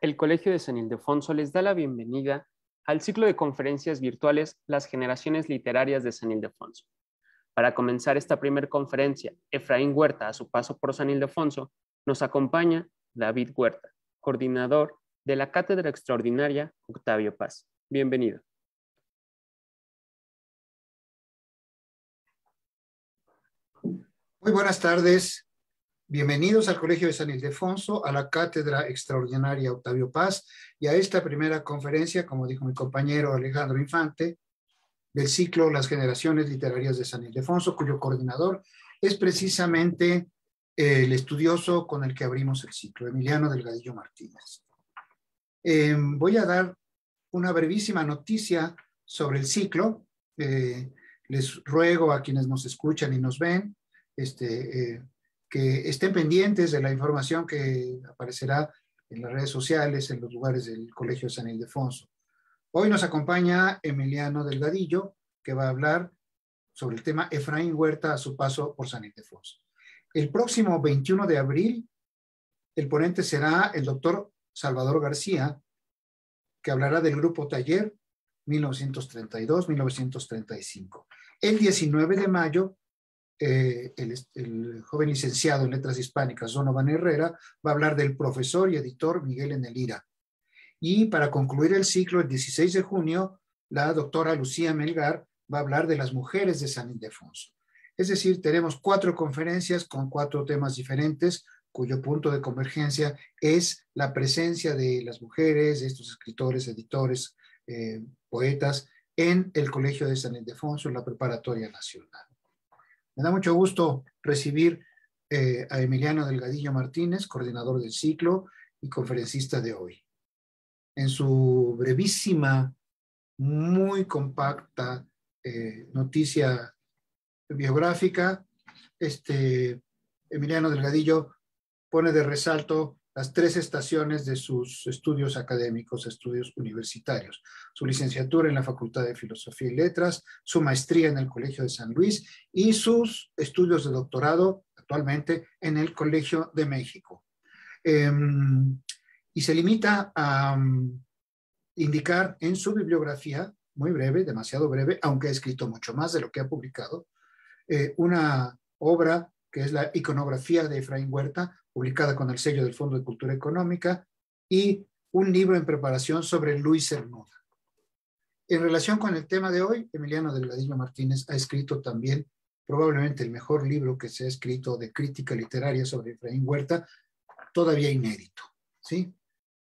El Colegio de San Ildefonso les da la bienvenida al ciclo de conferencias virtuales Las Generaciones Literarias de San Ildefonso. Para comenzar esta primera conferencia, Efraín Huerta, a su paso por San Ildefonso, nos acompaña David Huerta, coordinador de la Cátedra Extraordinaria Octavio Paz. Bienvenido. Muy buenas tardes. Bienvenidos al Colegio de San Ildefonso, a la Cátedra Extraordinaria Octavio Paz y a esta primera conferencia, como dijo mi compañero Alejandro Infante, del ciclo Las Generaciones Literarias de San Ildefonso, cuyo coordinador es precisamente el estudioso con el que abrimos el ciclo, Emiliano Delgadillo Martínez. Voy a dar una brevísima noticia sobre el ciclo. Les ruego a quienes nos escuchan y nos ven que estén pendientes de la información que aparecerá en las redes sociales, en los lugares del Colegio de San Ildefonso. Hoy nos acompaña Emiliano Delgadillo, que va a hablar sobre el tema Efraín Huerta a su paso por San Ildefonso. El próximo 21 de abril, el ponente será el doctor Salvador García, que hablará del grupo Taller 1932-1935. El 19 de mayo, el joven licenciado en Letras Hispánicas, Donovan Herrera, va a hablar del profesor y editor Miguel Enelira. Y para concluir el ciclo, el 16 de junio, la doctora Lucía Melgar va a hablar de las mujeres de San Ildefonso. Es decir, tenemos 4 conferencias con 4 temas diferentes, cuyo punto de convergencia es la presencia de las mujeres, de estos escritores, editores, poetas, en el Colegio de San Ildefonso, en la Preparatoria Nacional. Me da mucho gusto recibir a Emiliano Delgadillo Martínez, coordinador del ciclo y conferencista de hoy. En su brevísima, muy compacta noticia biográfica, Emiliano Delgadillo pone de resalto las 3 estaciones de sus estudios académicos, estudios universitarios: su licenciatura en la Facultad de Filosofía y Letras, su maestría en el Colegio de San Luis y sus estudios de doctorado actualmente en el Colegio de México. Y se limita a indicar en su bibliografía, muy breve, demasiado breve, aunque ha escrito mucho más de lo que ha publicado, una obra que es la iconografía de Efraín Huerta, publicada con el sello del Fondo de Cultura Económica, y un libro en preparación sobre Luis Cernuda. En relación con el tema de hoy, Emiliano Delgadillo Martínez ha escrito también probablemente el mejor libro que se ha escrito de crítica literaria sobre Efraín Huerta, todavía inédito, ¿sí?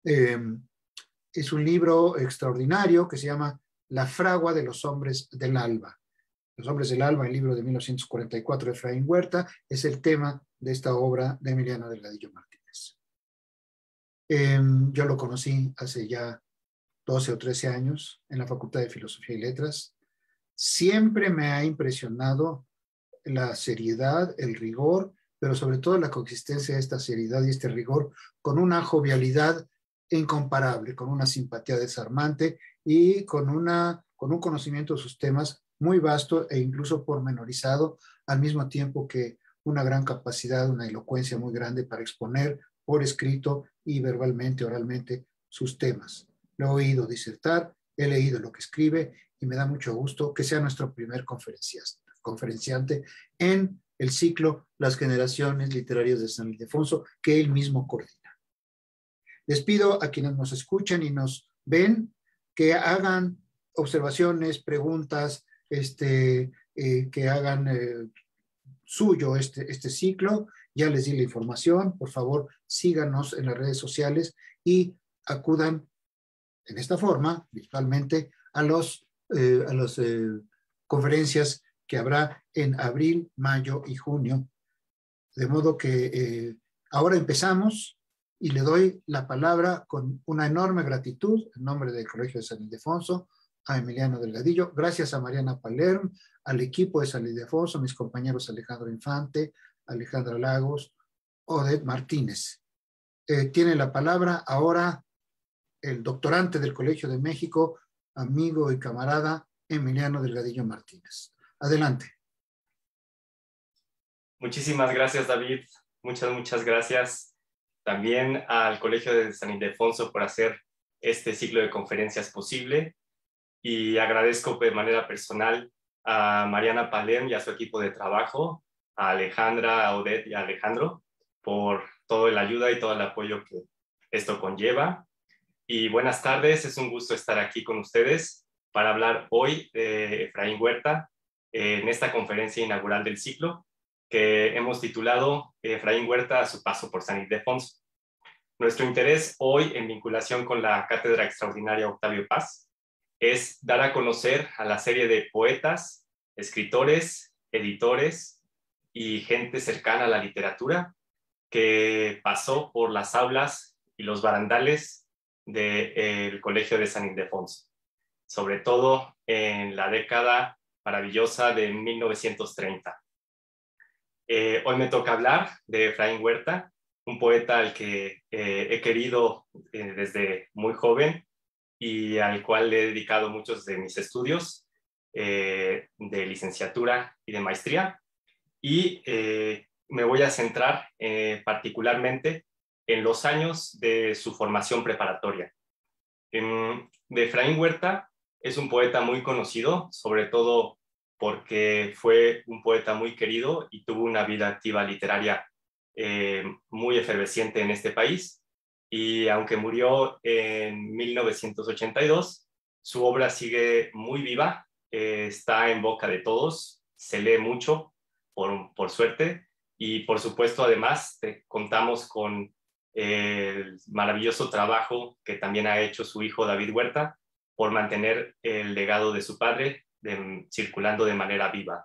Es un libro extraordinario que se llama La fragua de los hombres del alba. Los hombres del alba, el libro de 1944 de Efraín Huerta, es el tema de esta obra de Emiliano Delgadillo Martínez. Yo lo conocí hace ya 12 o 13 años en la Facultad de Filosofía y Letras. Siempre me ha impresionado la seriedad, el rigor, pero sobre todo la coexistencia de esta seriedad y este rigor con una jovialidad incomparable, con una simpatía desarmante y con un conocimiento de sus temas muy vasto e incluso pormenorizado, al mismo tiempo que una gran capacidad, una elocuencia muy grande para exponer por escrito y verbalmente, oralmente, sus temas. Lo he oído disertar, he leído lo que escribe y me da mucho gusto que sea nuestro primer conferenciante en el ciclo Las Generaciones Literarias de San Ildefonso, que él mismo coordina. Les pido a quienes nos escuchan y nos ven que hagan observaciones, preguntas, que hagan suyo este ciclo. Ya les di la información. Por favor, síganos en las redes sociales y acudan en esta forma, virtualmente, a las conferencias que habrá en abril, mayo y junio. De modo que ahora empezamos y le doy la palabra con una enorme gratitud en nombre del Colegio de San Ildefonso a Emiliano Delgadillo. Gracias a Mariana Palerm, al equipo de San Ildefonso, mis compañeros Alejandro Infante, Alejandra Lagos, Odette Martínez. Tiene la palabra ahora el doctorante del Colegio de México, amigo y camarada Emiliano Delgadillo Martínez. Adelante. Muchísimas gracias, David. Muchas gracias. también al Colegio de San Ildefonso por hacer este ciclo de conferencias posible, y agradezco de manera personal a Mariana Palem y a su equipo de trabajo, a Alejandra, a Odette y a Alejandro por toda la ayuda y todo el apoyo que esto conlleva. Y buenas tardes, es un gusto estar aquí con ustedes para hablar hoy de Efraín Huerta en esta conferencia inaugural del ciclo que hemos titulado Efraín Huerta a su paso por San Ildefonso. Nuestro interés hoy, en vinculación con la Cátedra Extraordinaria Octavio Paz, es dar a conocer a la serie de poetas, escritores, editores y gente cercana a la literatura que pasó por las aulas y los barandales del Colegio de San Ildefonso, sobre todo en la década maravillosa de 1930. Hoy me toca hablar de Efraín Huerta, un poeta al que he querido desde muy joven y al cual le he dedicado muchos de mis estudios de licenciatura y de maestría. Y me voy a centrar particularmente en los años de su formación preparatoria. De Efraín Huerta es un poeta muy conocido, sobre todo porque fue un poeta muy querido y tuvo una vida activa literaria muy efervesciente en este país. Y aunque murió en 1982, su obra sigue muy viva, está en boca de todos, se lee mucho, por suerte, y por supuesto además contamos con el maravilloso trabajo que también ha hecho su hijo David Huerta por mantener el legado de su padre circulando de manera viva.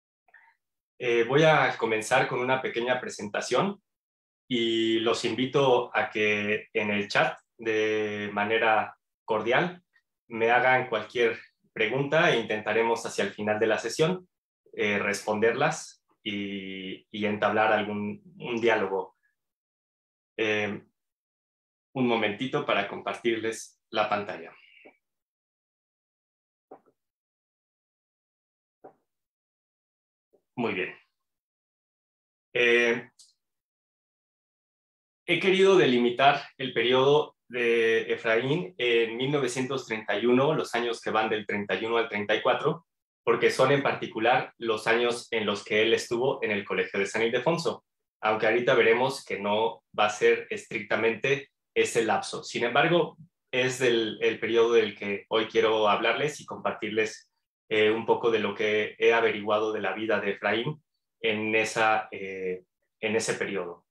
Voy a comenzar con una pequeña presentación y los invito a que en el chat de manera cordial me hagan cualquier pregunta e intentaremos hacia el final de la sesión responderlas y entablar un diálogo. Un momentito para compartirles la pantalla. Muy bien. He querido delimitar el periodo de Efraín en 1931, los años que van del 31 al 34, porque son en particular los años en los que él estuvo en el Colegio de San Ildefonso, aunque ahorita veremos que no va a ser estrictamente ese lapso. Sin embargo, es el periodo del que hoy quiero hablarles y compartirles un poco de lo que he averiguado de la vida de Efraín en ese periodo.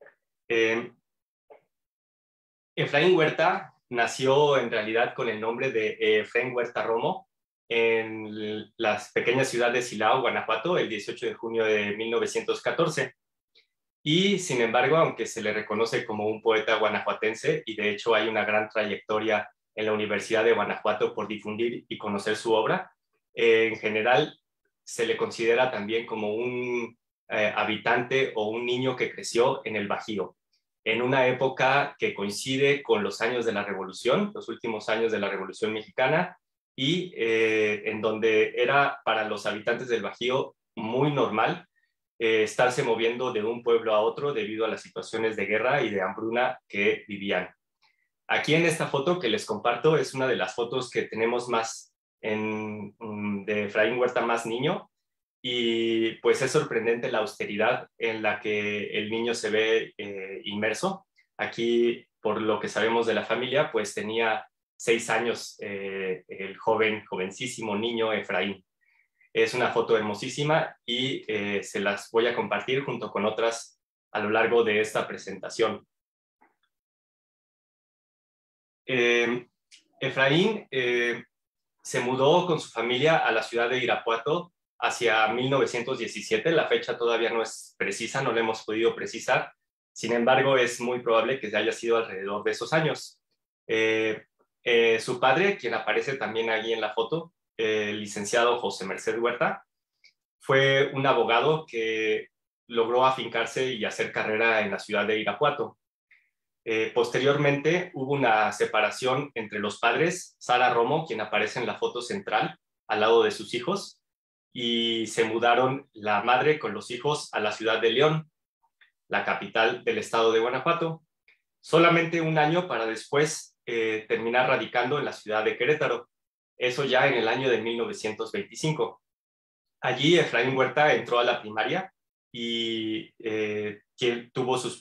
Efraín Huerta nació en realidad con el nombre de Efraín Huerta Romo en la pequeña ciudad de Silao, Guanajuato, el 18 de junio de 1914. Y sin embargo, aunque se le reconoce como un poeta guanajuatense, y de hecho hay una gran trayectoria en la Universidad de Guanajuato por difundir y conocer su obra, en general se le considera también como un habitante o un niño que creció en el Bajío, en una época que coincide con los años de la Revolución, los últimos años de la Revolución Mexicana, y en donde era para los habitantes del Bajío muy normal estarse moviendo de un pueblo a otro debido a las situaciones de guerra y de hambruna que vivían. Aquí en esta foto que les comparto es una de las fotos que tenemos más de Efraín Huerta más niño, y pues es sorprendente la austeridad en la que el niño se ve inmerso. Aquí, por lo que sabemos de la familia, pues tenía 6 años el jovencísimo niño Efraín. Es una foto hermosísima y se las voy a compartir junto con otras a lo largo de esta presentación. Efraín se mudó con su familia a la ciudad de Irapuato hacia 1917. La fecha todavía no es precisa, no la hemos podido precisar. Sin embargo, es muy probable que haya sido alrededor de esos años. Su padre, quien aparece también ahí en la foto, el licenciado José Merced Huerta, fue un abogado que logró afincarse y hacer carrera en la ciudad de Irapuato. Posteriormente hubo una separación entre los padres, Sara Romo, quien aparece en la foto central al lado de sus hijos, y se mudaron la madre con los hijos a la ciudad de León, la capital del estado de Guanajuato, solamente un año para después terminar radicando en la ciudad de Querétaro, eso ya en el año de 1925. Allí Efraín Huerta entró a la primaria y tuvo su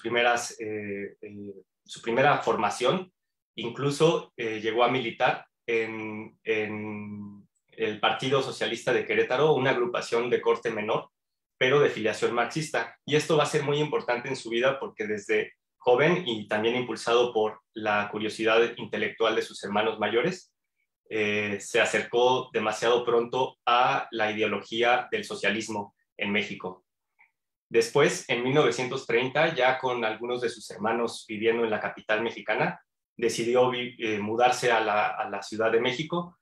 primera formación, incluso llegó a militar en el Partido Socialista de Querétaro, una agrupación de corte menor, pero de filiación marxista. Y esto va a ser muy importante en su vida porque desde joven y también impulsado por la curiosidad intelectual de sus hermanos mayores, se acercó demasiado pronto a la ideología del socialismo en México. Después, en 1930, ya con algunos de sus hermanos viviendo en la capital mexicana, decidió mudarse a la Ciudad de México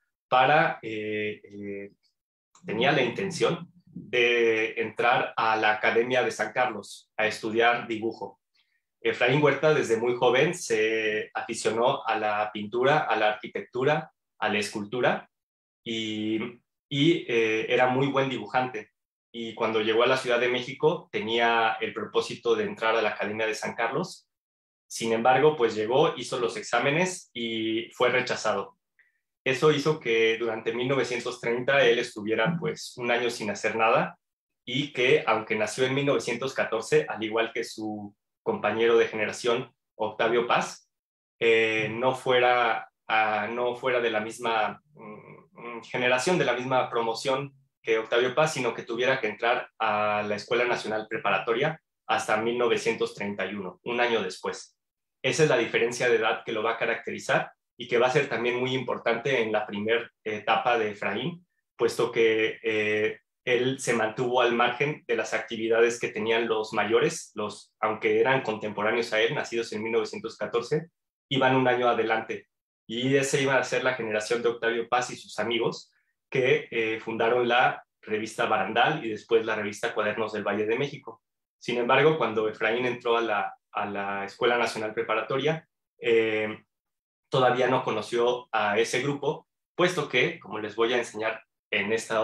tenía la intención de entrar a la Academia de San Carlos a estudiar dibujo. Efraín Huerta desde muy joven se aficionó a la pintura, a la arquitectura, a la escultura y era muy buen dibujante. Y cuando llegó a la Ciudad de México tenía el propósito de entrar a la Academia de San Carlos. Sin embargo, pues llegó, hizo los exámenes y fue rechazado. Eso hizo que durante 1930 él estuviera pues un año sin hacer nada y que aunque nació en 1914, al igual que su compañero de generación, Octavio Paz, no fuera de la misma generación, de la misma promoción que Octavio Paz, sino que tuviera que entrar a la Escuela Nacional Preparatoria hasta 1931, un año después. Esa es la diferencia de edad que lo va a caracterizar y que va a ser también muy importante en la primera etapa de Efraín, puesto que él se mantuvo al margen de las actividades que tenían los mayores, aunque eran contemporáneos a él, nacidos en 1914, iban un año adelante. Y esa iba a ser la generación de Octavio Paz y sus amigos, que fundaron la revista Barandal y después la revista Cuadernos del Valle de México. Sin embargo, cuando Efraín entró a la Escuela Nacional Preparatoria, todavía no conoció a ese grupo, puesto que, como les voy a enseñar en estas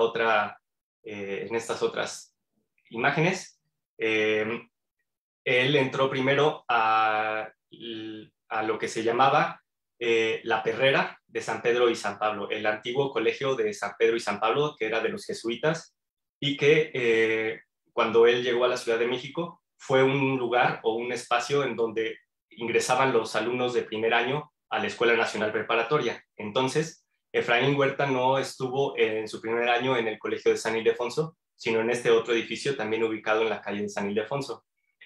otras imágenes, él entró primero a lo que se llamaba la Perrera de San Pedro y San Pablo, el antiguo colegio de San Pedro y San Pablo, que era de los jesuitas, y que cuando él llegó a la Ciudad de México fue un lugar o un espacio en donde ingresaban los alumnos de primer año a la Escuela Nacional Preparatoria. Entonces, Efraín Huerta no estuvo en su primer año en el Colegio de San Ildefonso, sino en este otro edificio también ubicado en la calle de San Ildefonso.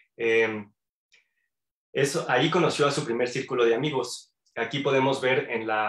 Ahí conoció a su primer círculo de amigos. Aquí podemos ver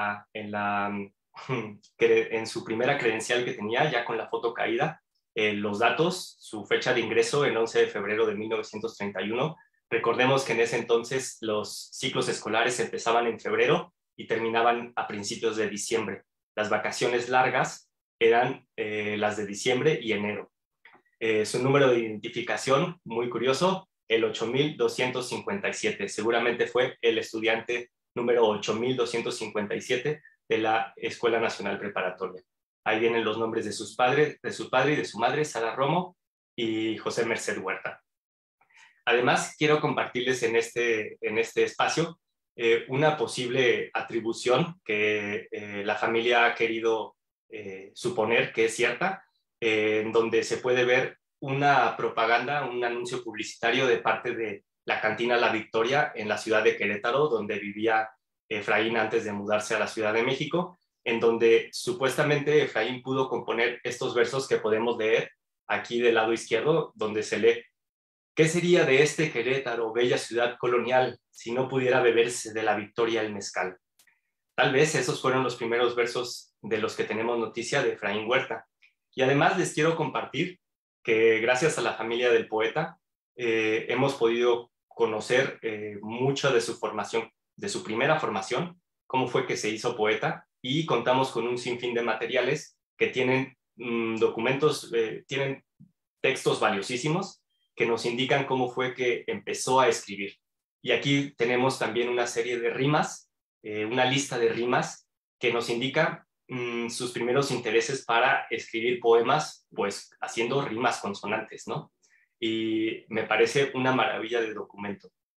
en su primera credencial que tenía, ya con la foto caída, los datos, su fecha de ingreso, el 11 de febrero de 1931. Recordemos que en ese entonces los ciclos escolares empezaban en febrero y terminaban a principios de diciembre. Las vacaciones largas eran las de diciembre y enero. Su número de identificación, muy curioso, el 8257. Seguramente fue el estudiante número 8257 de la Escuela Nacional Preparatoria. Ahí vienen los nombres de su padre y de su madre, Sara Romo y José Merced Huerta. Además, quiero compartirles en este espacio una posible atribución que la familia ha querido suponer que es cierta, en donde se puede ver una propaganda, un anuncio publicitario de parte de la cantina La Victoria en la ciudad de Querétaro, donde vivía Efraín antes de mudarse a la Ciudad de México, en donde supuestamente Efraín pudo componer estos versos que podemos leer aquí del lado izquierdo, donde se lee: ¿qué sería de este Querétaro, bella ciudad colonial, si no pudiera beberse de la Victoria el mezcal? Tal vez esos fueron los primeros versos de los que tenemos noticia de Efraín Huerta. Y además les quiero compartir que gracias a la familia del poeta hemos podido conocer mucho de su formación, de su primera formación, cómo fue que se hizo poeta, y contamos con un sinfín de materiales que tienen documentos, tienen textos valiosísimos que nos indican cómo fue que empezó a escribir. Y aquí tenemos también una serie de rimas, una lista de rimas que nos indica sus primeros intereses para escribir poemas, pues haciendo rimas consonantes, ¿no? Y me parece una maravilla de documento.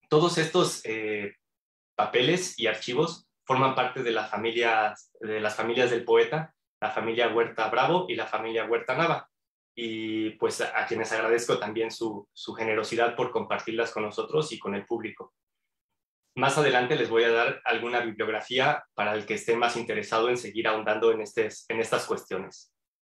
Todos estos papeles y archivos forman parte de las familias del poeta, la familia Huerta Bravo y la familia Huerta Nava. Y pues a quienes agradezco también su generosidad por compartirlas con nosotros y con el público. Más adelante les voy a dar alguna bibliografía para el que esté más interesado en seguir ahondando en estas cuestiones.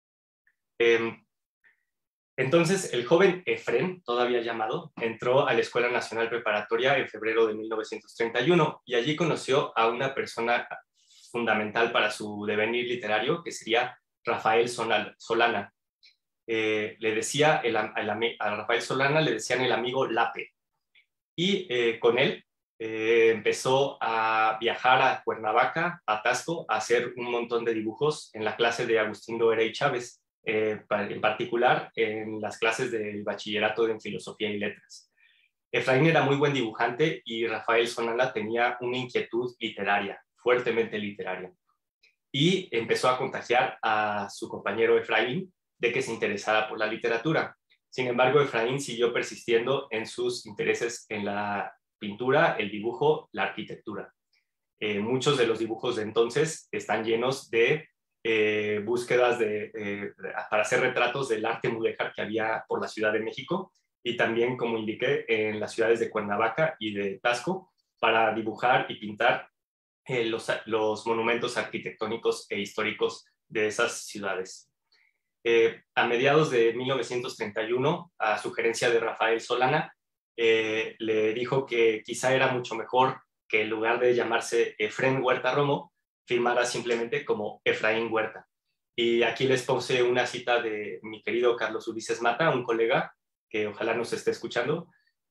Entonces, el joven Efrén, todavía llamado, entró a la Escuela Nacional Preparatoria en febrero de 1931 y allí conoció a una persona fundamental para su devenir literario, que sería Rafael Solana. Le decía a Rafael Solana le decían el amigo Lape. Y con él empezó a viajar a Cuernavaca, a Tasco, a hacer un montón de dibujos en la clase de Agustín Loera y Chávez. En particular en las clases del bachillerato en Filosofía y Letras. Efraín era muy buen dibujante y Rafael Solana tenía una inquietud literaria, fuertemente literaria, y empezó a contagiar a su compañero Efraín de que se interesara por la literatura. Sin embargo, Efraín siguió persistiendo en sus intereses en la pintura, el dibujo, la arquitectura. Muchos de los dibujos de entonces están llenos de búsquedas para hacer retratos del arte mudéjar que había por la Ciudad de México y también, como indiqué, en las ciudades de Cuernavaca y de Tasco para dibujar y pintar los monumentos arquitectónicos e históricos de esas ciudades. A mediados de 1931, a sugerencia de Rafael Solana, le dijo que quizá era mucho mejor que en lugar de llamarse Efrén Huerta Romo, firmara simplemente como Efraín Huerta. Y aquí les puse una cita de mi querido Carlos Ulises Mata, un colega que ojalá nos esté escuchando,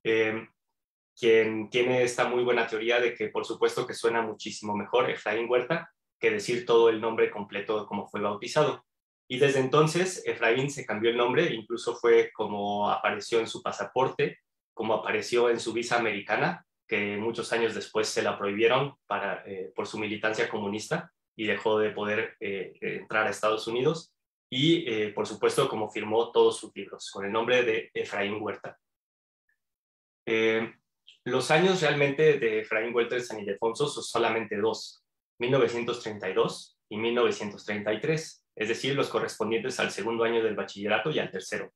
quien tiene esta muy buena teoría de que por supuesto que suena muchísimo mejor Efraín Huerta que decir todo el nombre completo como fue bautizado. Y desde entonces Efraín se cambió el nombre, incluso fue como apareció en su pasaporte, como apareció en su visa americana, que muchos años después se la prohibieron por su militancia comunista y dejó de poder entrar a Estados Unidos. Y por supuesto como firmó todos sus libros con el nombre de Efraín Huerta. Los años realmente de Efraín Huerta de San Ildefonso son solamente dos, 1932 y 1933, es decir, los correspondientes al segundo año del bachillerato y al tercero.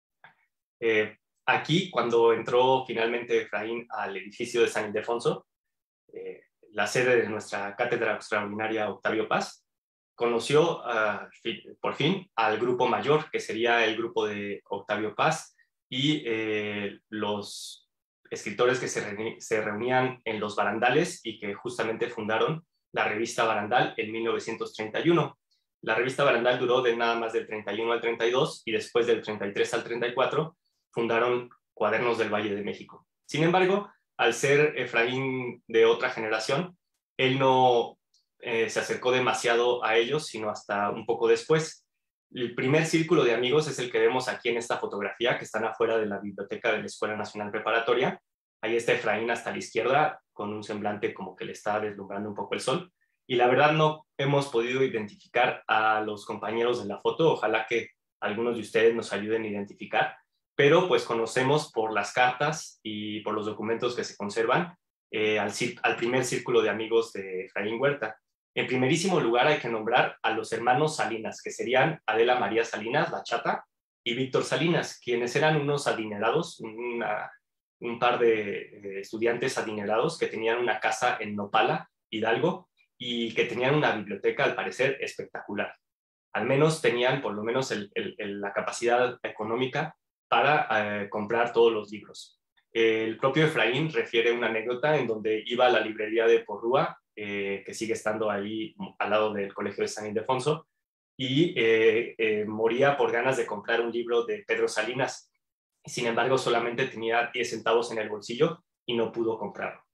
Aquí, cuando entró finalmente Efraín al edificio de San Ildefonso, la sede de nuestra cátedra extraordinaria Octavio Paz, conoció por fin al grupo mayor, que sería el grupo de Octavio Paz, y los escritores que se reunían en los barandales y que justamente fundaron la revista Barandal en 1931. La revista Barandal duró de nada más del 31 al 32 y después del 33 al 34 fundaron Cuadernos del Valle de México. Sin embargo, al ser Efraín de otra generación, él no se acercó demasiado a ellos, sino hasta un poco después. El primer círculo de amigos es el que vemos aquí en esta fotografía, que están afuera de la biblioteca de la Escuela Nacional Preparatoria. Ahí está Efraín hasta la izquierda, con un semblante como que le está deslumbrando un poco el sol. Y la verdad no hemos podido identificar a los compañeros de la foto. Ojalá que algunos de ustedes nos ayuden a identificar. Pero pues conocemos por las cartas y por los documentos que se conservan al primer círculo de amigos de Efraín Huerta. En primerísimo lugar hay que nombrar a los hermanos Salinas, que serían Adela María Salinas, la chata, y Víctor Salinas, quienes eran unos adinerados, un par de estudiantes adinerados que tenían una casa en Nopala, Hidalgo, y que tenían una biblioteca, al parecer, espectacular. Al menos tenían, por lo menos, la capacidad económica para comprar todos los libros. El propio Efraín refiere una anécdota en donde iba a la librería de Porrúa, que sigue estando ahí al lado del Colegio de San Ildefonso, y moría por ganas de comprar un libro de Pedro Salinas. Sin embargo, solamente tenía 10 centavos en el bolsillo y no pudo comprarlo.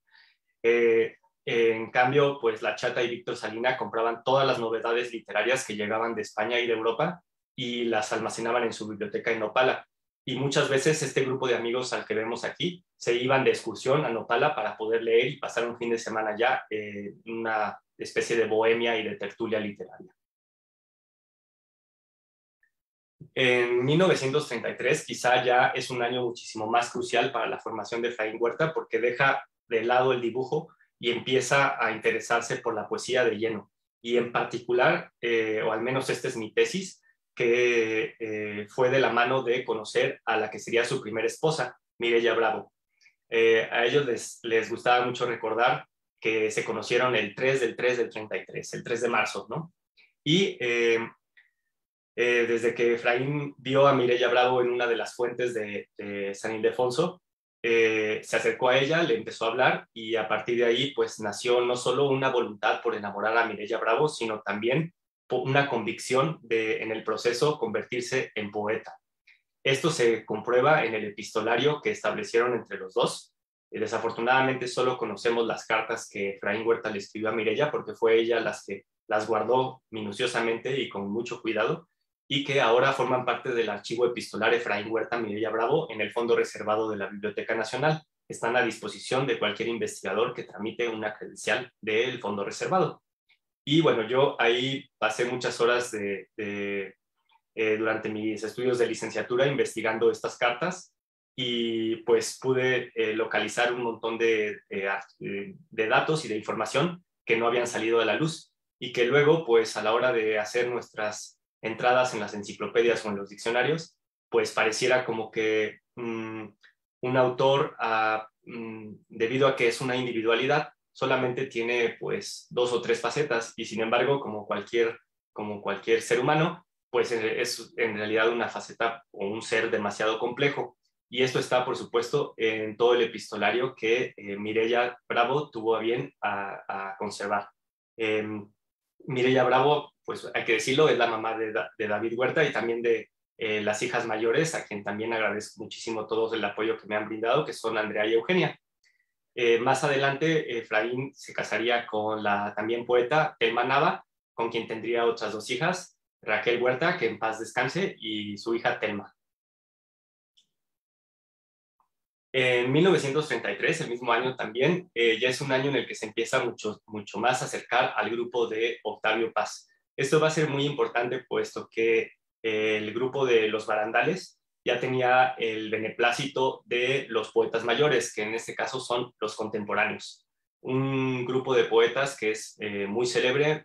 En cambio, pues la chata y Víctor Salina compraban todas las novedades literarias que llegaban de España y de Europa y las almacenaban en su biblioteca en Nopala. Y muchas veces este grupo de amigos al que vemos aquí se iban de excursión a Nopala para poder leer y pasar un fin de semana ya una especie de bohemia y de tertulia literaria. En 1933 quizá ya es un año muchísimo más crucial para la formación de Efraín Huerta porque deja de lado el dibujo y empieza a interesarse por la poesía de lleno. Y en particular, o al menos esta es mi tesis, que fue de la mano de conocer a la que sería su primera esposa, Mireya Bravo. A ellos les gustaba mucho recordar que se conocieron el 3 del 3 del 33, el 3 de marzo, ¿no? Y desde que Efraín vio a Mireya Bravo en una de las fuentes de San Ildefonso, se acercó a ella, le empezó a hablar y a partir de ahí pues nació no solo una voluntad por enamorar a Mireya Bravo, sino también una convicción de en el proceso convertirse en poeta. Esto se comprueba en el epistolario que establecieron entre los dos. Desafortunadamente solo conocemos las cartas que Efraín Huerta le escribió a Mireya porque fue ella las que las guardó minuciosamente y con mucho cuidado y que ahora forman parte del archivo epistolar Efraín Huerta Mireya Bravo en el fondo reservado de la Biblioteca Nacional. Están a disposición de cualquier investigador que tramite una credencial del fondo reservado. Y bueno, yo ahí pasé muchas horas durante mis estudios de licenciatura investigando estas cartas y pues pude localizar un montón de datos y de información que no habían salido a la luz y que luego pues a la hora de hacer nuestras entradas en las enciclopedias o en los diccionarios pues pareciera como que un autor debido a que es una individualidad solamente tiene pues 2 o 3 facetas y sin embargo como cualquier ser humano pues es en realidad una faceta o un ser demasiado complejo. Y esto está, por supuesto, en todo el epistolario que Mireya Bravo tuvo a bien a conservar. Mireya Bravo, pues hay que decirlo, es la mamá de David Huerta y también de las hijas mayores, a quien también agradezco muchísimo todo el apoyo que me han brindado, que son Andrea y Eugenia. Más adelante, Efraín se casaría con la también poeta Telma Nava, con quien tendría otras 2 hijas, Raquel Huerta, que en paz descanse, y su hija Telma. En 1933, el mismo año también, ya es un año en el que se empieza mucho más a acercar al grupo de Octavio Paz. Esto va a ser muy importante puesto que el grupo de los barandales ya tenía el beneplácito de los poetas mayores, que en este caso son los contemporáneos. Un grupo de poetas que es muy célebre.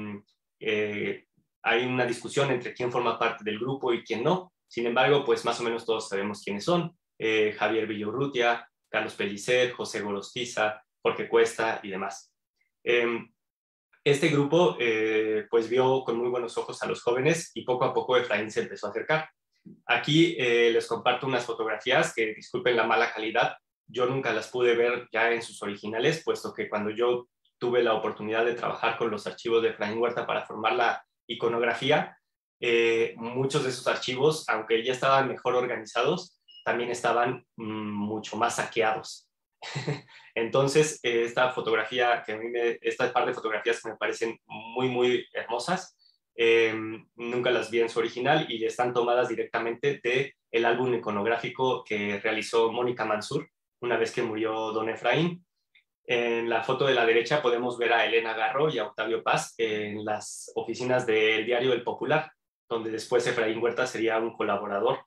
Hay una discusión entre quién forma parte del grupo y quién no. Sin embargo, pues más o menos todos sabemos quiénes son. Javier Villaurrutia, Carlos Pellicer, José Gorostiza, Jorge Cuesta y demás. Este grupo pues vio con muy buenos ojos a los jóvenes y poco a poco Efraín se empezó a acercar. Aquí les comparto unas fotografías que, disculpen la mala calidad, yo nunca las pude ver ya en sus originales, puesto que cuando yo tuve la oportunidad de trabajar con los archivos de Efraín Huerta para formar la iconografía, muchos de esos archivos, aunque ya estaban mejor organizados, también estaban mucho más saqueados. Entonces, esta fotografía, esta par de fotografías que me parecen muy hermosas, nunca las vi en su original y están tomadas directamente del álbum iconográfico que realizó Mónica Mansur una vez que murió don Efraín. En la foto de la derecha podemos ver a Elena Garro y a Octavio Paz en las oficinas del diario El Popular, donde después Efraín Huerta sería un colaborador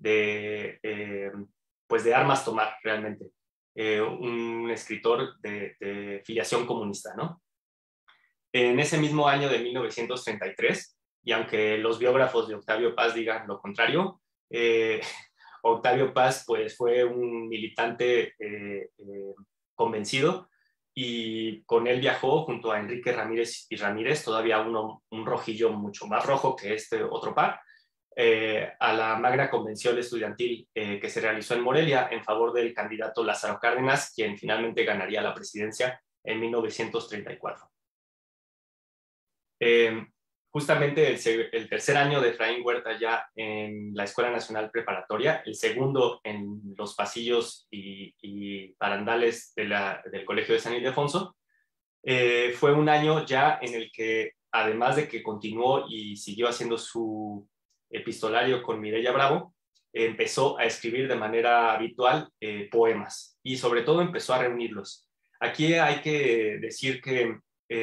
pues de armas tomar realmente, un escritor de filiación comunista, ¿no? En ese mismo año de 1933, y aunque los biógrafos de Octavio Paz digan lo contrario, Octavio Paz pues fue un militante convencido y con él viajó junto a Enrique Ramírez y Ramírez, todavía un rojillo mucho más rojo que este otro par, a la Magna Convención Estudiantil que se realizó en Morelia en favor del candidato Lázaro Cárdenas, quien finalmente ganaría la presidencia en 1934. Justamente el tercer año de Efraín Huerta ya en la Escuela Nacional Preparatoria, el segundo en los pasillos y barandales del Colegio de San Ildefonso, fue un año ya en el que, además de que continuó y siguió haciendo su epistolario con Mireya Bravo, empezó a escribir de manera habitual poemas y sobre todo empezó a reunirlos. Aquí hay que decir que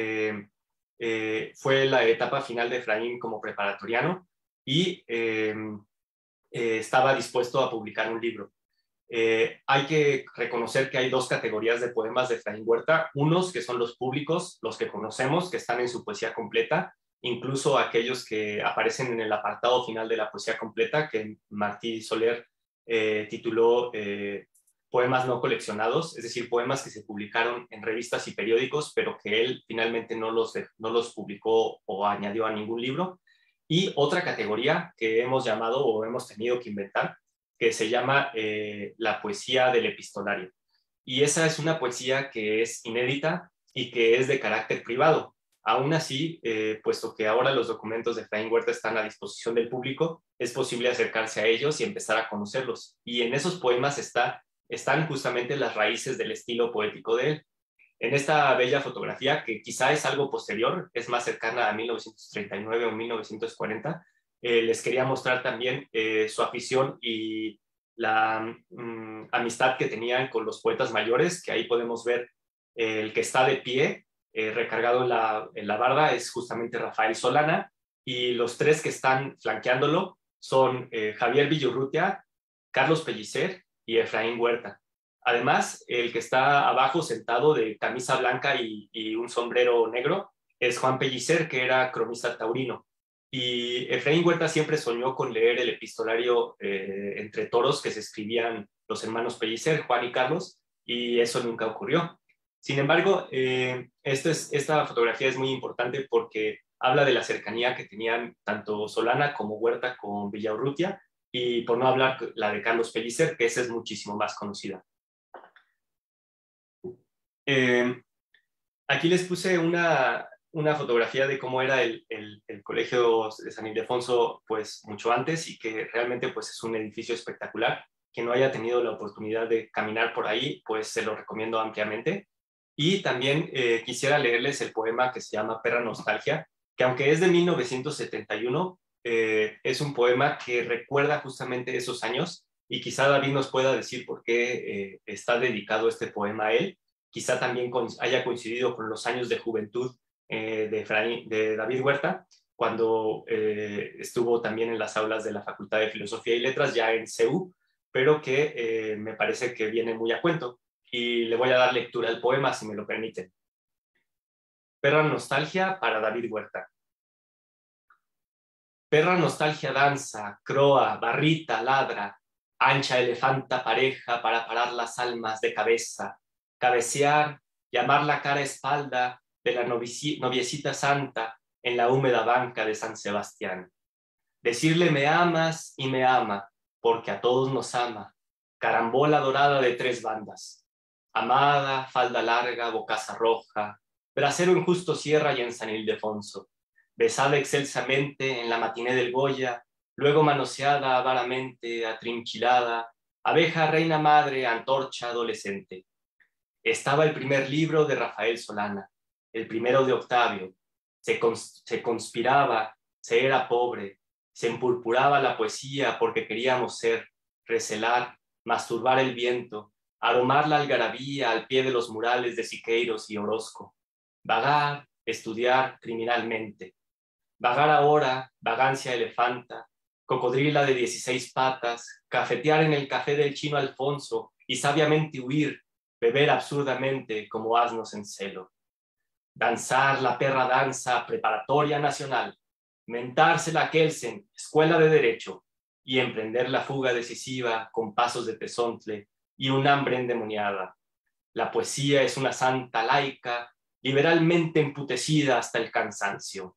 fue la etapa final de Efraín como preparatoriano y estaba dispuesto a publicar un libro. Hay que reconocer que hay dos categorías de poemas de Efraín Huerta, unos que son los públicos, los que conocemos, que están en su poesía completa, incluso aquellos que aparecen en el apartado final de la poesía completa, que Martí Soler tituló poemas no coleccionados, es decir, poemas que se publicaron en revistas y periódicos, pero que él finalmente no los publicó o añadió a ningún libro. Y otra categoría que hemos llamado o hemos tenido que inventar, que se llama la poesía del epistolario. Y esa es una poesía que es inédita y que es de carácter privado. Aún así, puesto que ahora los documentos de Efraín Huerta están a disposición del público, es posible acercarse a ellos y empezar a conocerlos. Y en esos poemas están justamente las raíces del estilo poético de él. En esta bella fotografía, que quizá es algo posterior, es más cercana a 1939 o 1940, les quería mostrar también su afición y la amistad que tenían con los poetas mayores, que ahí podemos ver el que está de pie, recargado en la barda, es justamente Rafael Solana, y los tres que están flanqueándolo son Javier Villurrutia, Carlos Pellicer y Efraín Huerta. Además, el que está abajo sentado de camisa blanca y un sombrero negro es Juan Pellicer, que era cronista taurino. Y Efraín Huerta siempre soñó con leer el epistolario entre toros que se escribían los hermanos Pellicer, Juan y Carlos, y eso nunca ocurrió. Sin embargo, esta fotografía es muy importante porque habla de la cercanía que tenían tanto Solana como Huerta con Villaurrutia, y por no hablar la de Carlos Pellicer, que esa es muchísimo más conocida. Aquí les puse una fotografía de cómo era el colegio de San Ildefonso pues mucho antes, y que realmente pues es un edificio espectacular. Quien no haya tenido la oportunidad de caminar por ahí, pues se lo recomiendo ampliamente. Y también quisiera leerles el poema que se llama Perra Nostalgia, que aunque es de 1971, es un poema que recuerda justamente esos años, y quizá David nos pueda decir por qué está dedicado este poema a él. Quizá también haya coincidido con los años de juventud de David Huerta, cuando estuvo también en las aulas de la Facultad de Filosofía y Letras, ya en CEU, pero que me parece que viene muy a cuento. Y le voy a dar lectura al poema, si me lo permiten. Perra Nostalgia para David Huerta. Perra nostalgia danza, croa, barrita, ladra, ancha elefanta pareja para parar las almas de cabeza, cabecear, llamar la cara espalda de la noviecita santa en la húmeda banca de San Sebastián. Decirle me amas y me ama, porque a todos nos ama, carambola dorada de tres bandas. Amada, falda larga, bocaza roja, brasero en Justo Sierra y en San Ildefonso. Besada excelsamente en la matiné del Goya, luego manoseada avaramente, atrinchilada, abeja reina madre, antorcha adolescente. Estaba el primer libro de Rafael Solana, el primero de Octavio. Se conspiraba, se era pobre, se empurpuraba la poesía porque queríamos ser, recelar, masturbar el viento, aromar la algarabía al pie de los murales de Siqueiros y Orozco, vagar, estudiar criminalmente. Vagar ahora, vagancia elefanta, cocodrila de 16 patas, cafetear en el café del chino Alfonso y sabiamente huir, beber absurdamente como asnos en celo. Danzar la perra danza preparatoria nacional, mentarse la Kelsen, escuela de derecho, y emprender la fuga decisiva con pasos de tesontle y un hambre endemoniada. La poesía es una santa laica, liberalmente emputecida hasta el cansancio.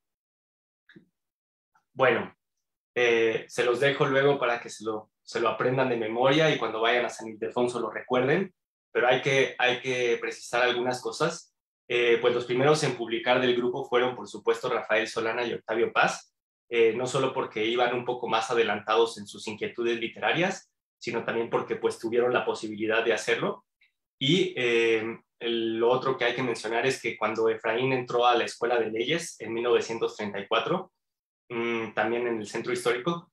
Bueno, se los dejo luego para que se lo aprendan de memoria y cuando vayan a San Ildefonso lo recuerden, pero hay que precisar algunas cosas. Pues los primeros en publicar del grupo fueron, por supuesto, Rafael Solana y Octavio Paz, no solo porque iban un poco más adelantados en sus inquietudes literarias, sino también porque pues tuvieron la posibilidad de hacerlo. Y lo otro que hay que mencionar es que cuando Efraín entró a la Escuela de Leyes en 1934, también en el centro histórico,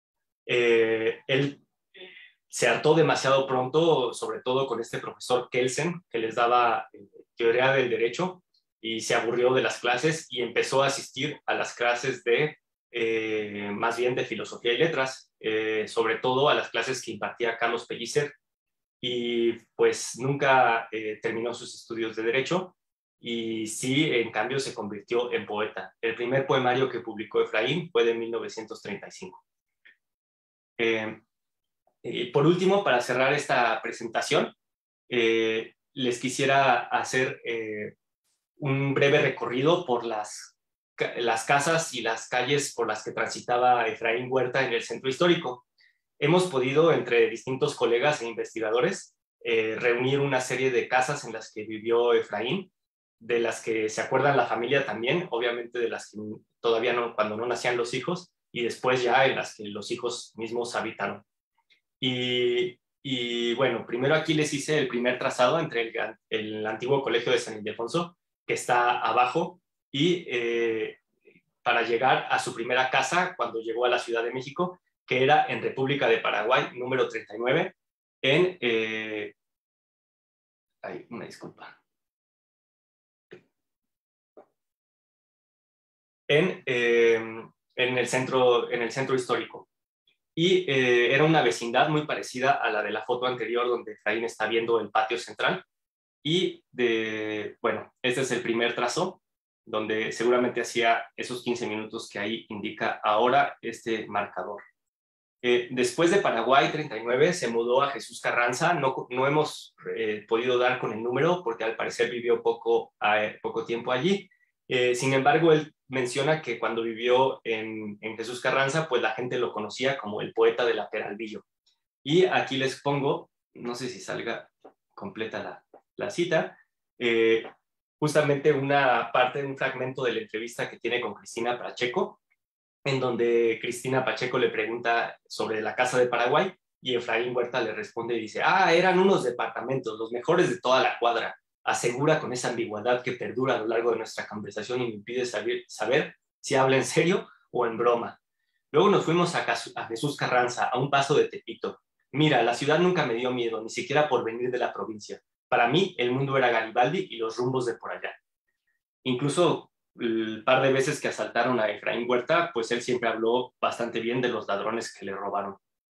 él se hartó demasiado pronto, sobre todo con este profesor Kelsen, que les daba teoría del derecho, y se aburrió de las clases y empezó a asistir a las clases de, más bien de filosofía y letras, sobre todo a las clases que impartía Carlos Pellicer, y pues nunca terminó sus estudios de Derecho, y sí, en cambio, se convirtió en poeta. El primer poemario que publicó Efraín fue de 1935. Y por último, para cerrar esta presentación, les quisiera hacer un breve recorrido por las casas y las calles por las que transitaba Efraín Huerta en el centro histórico. Hemos podido, entre distintos colegas e investigadores, reunir una serie de casas en las que vivió Efraín, de las que se acuerdan la familia también, obviamente de las que todavía no, cuando no nacían los hijos, y después ya en las que los hijos mismos habitaron. Y bueno, primero aquí les hice el primer trazado entre el antiguo colegio de San Ildefonso, que está abajo, y para llegar a su primera casa cuando llegó a la Ciudad de México, que era en República de Paraguay, número 39, una disculpa. En el centro histórico. Y era una vecindad muy parecida a la de la foto anterior, donde Efraín está viendo el patio central. Y bueno, este es el primer trazo, donde seguramente hacía esos 15 minutos que ahí indica ahora este marcador. Después de Paraguay 39 se mudó a Jesús Carranza. No hemos podido dar con el número porque al parecer vivió poco tiempo allí. Sin embargo, él menciona que cuando vivió en Jesús Carranza, pues la gente lo conocía como el poeta de la Peralvillo. Y aquí les pongo, no sé si salga completa la cita, justamente una parte, un fragmento de la entrevista que tiene con Cristina Pacheco, en donde Cristina Pacheco le pregunta sobre la casa de Paraguay y Efraín Huerta le responde y dice: eran unos departamentos, los mejores de toda la cuadra. Asegura con esa ambigüedad que perdura a lo largo de nuestra conversación y me impide saber si habla en serio o en broma. Luego nos fuimos a Jesús Carranza, a un paso de Tepito. Mira, la ciudad nunca me dio miedo, ni siquiera por venir de la provincia. Para mí, el mundo era Garibaldi y los rumbos de por allá. Incluso el par de veces que asaltaron a Efraín Huerta, pues él siempre habló bastante bien de los ladrones que le robaron.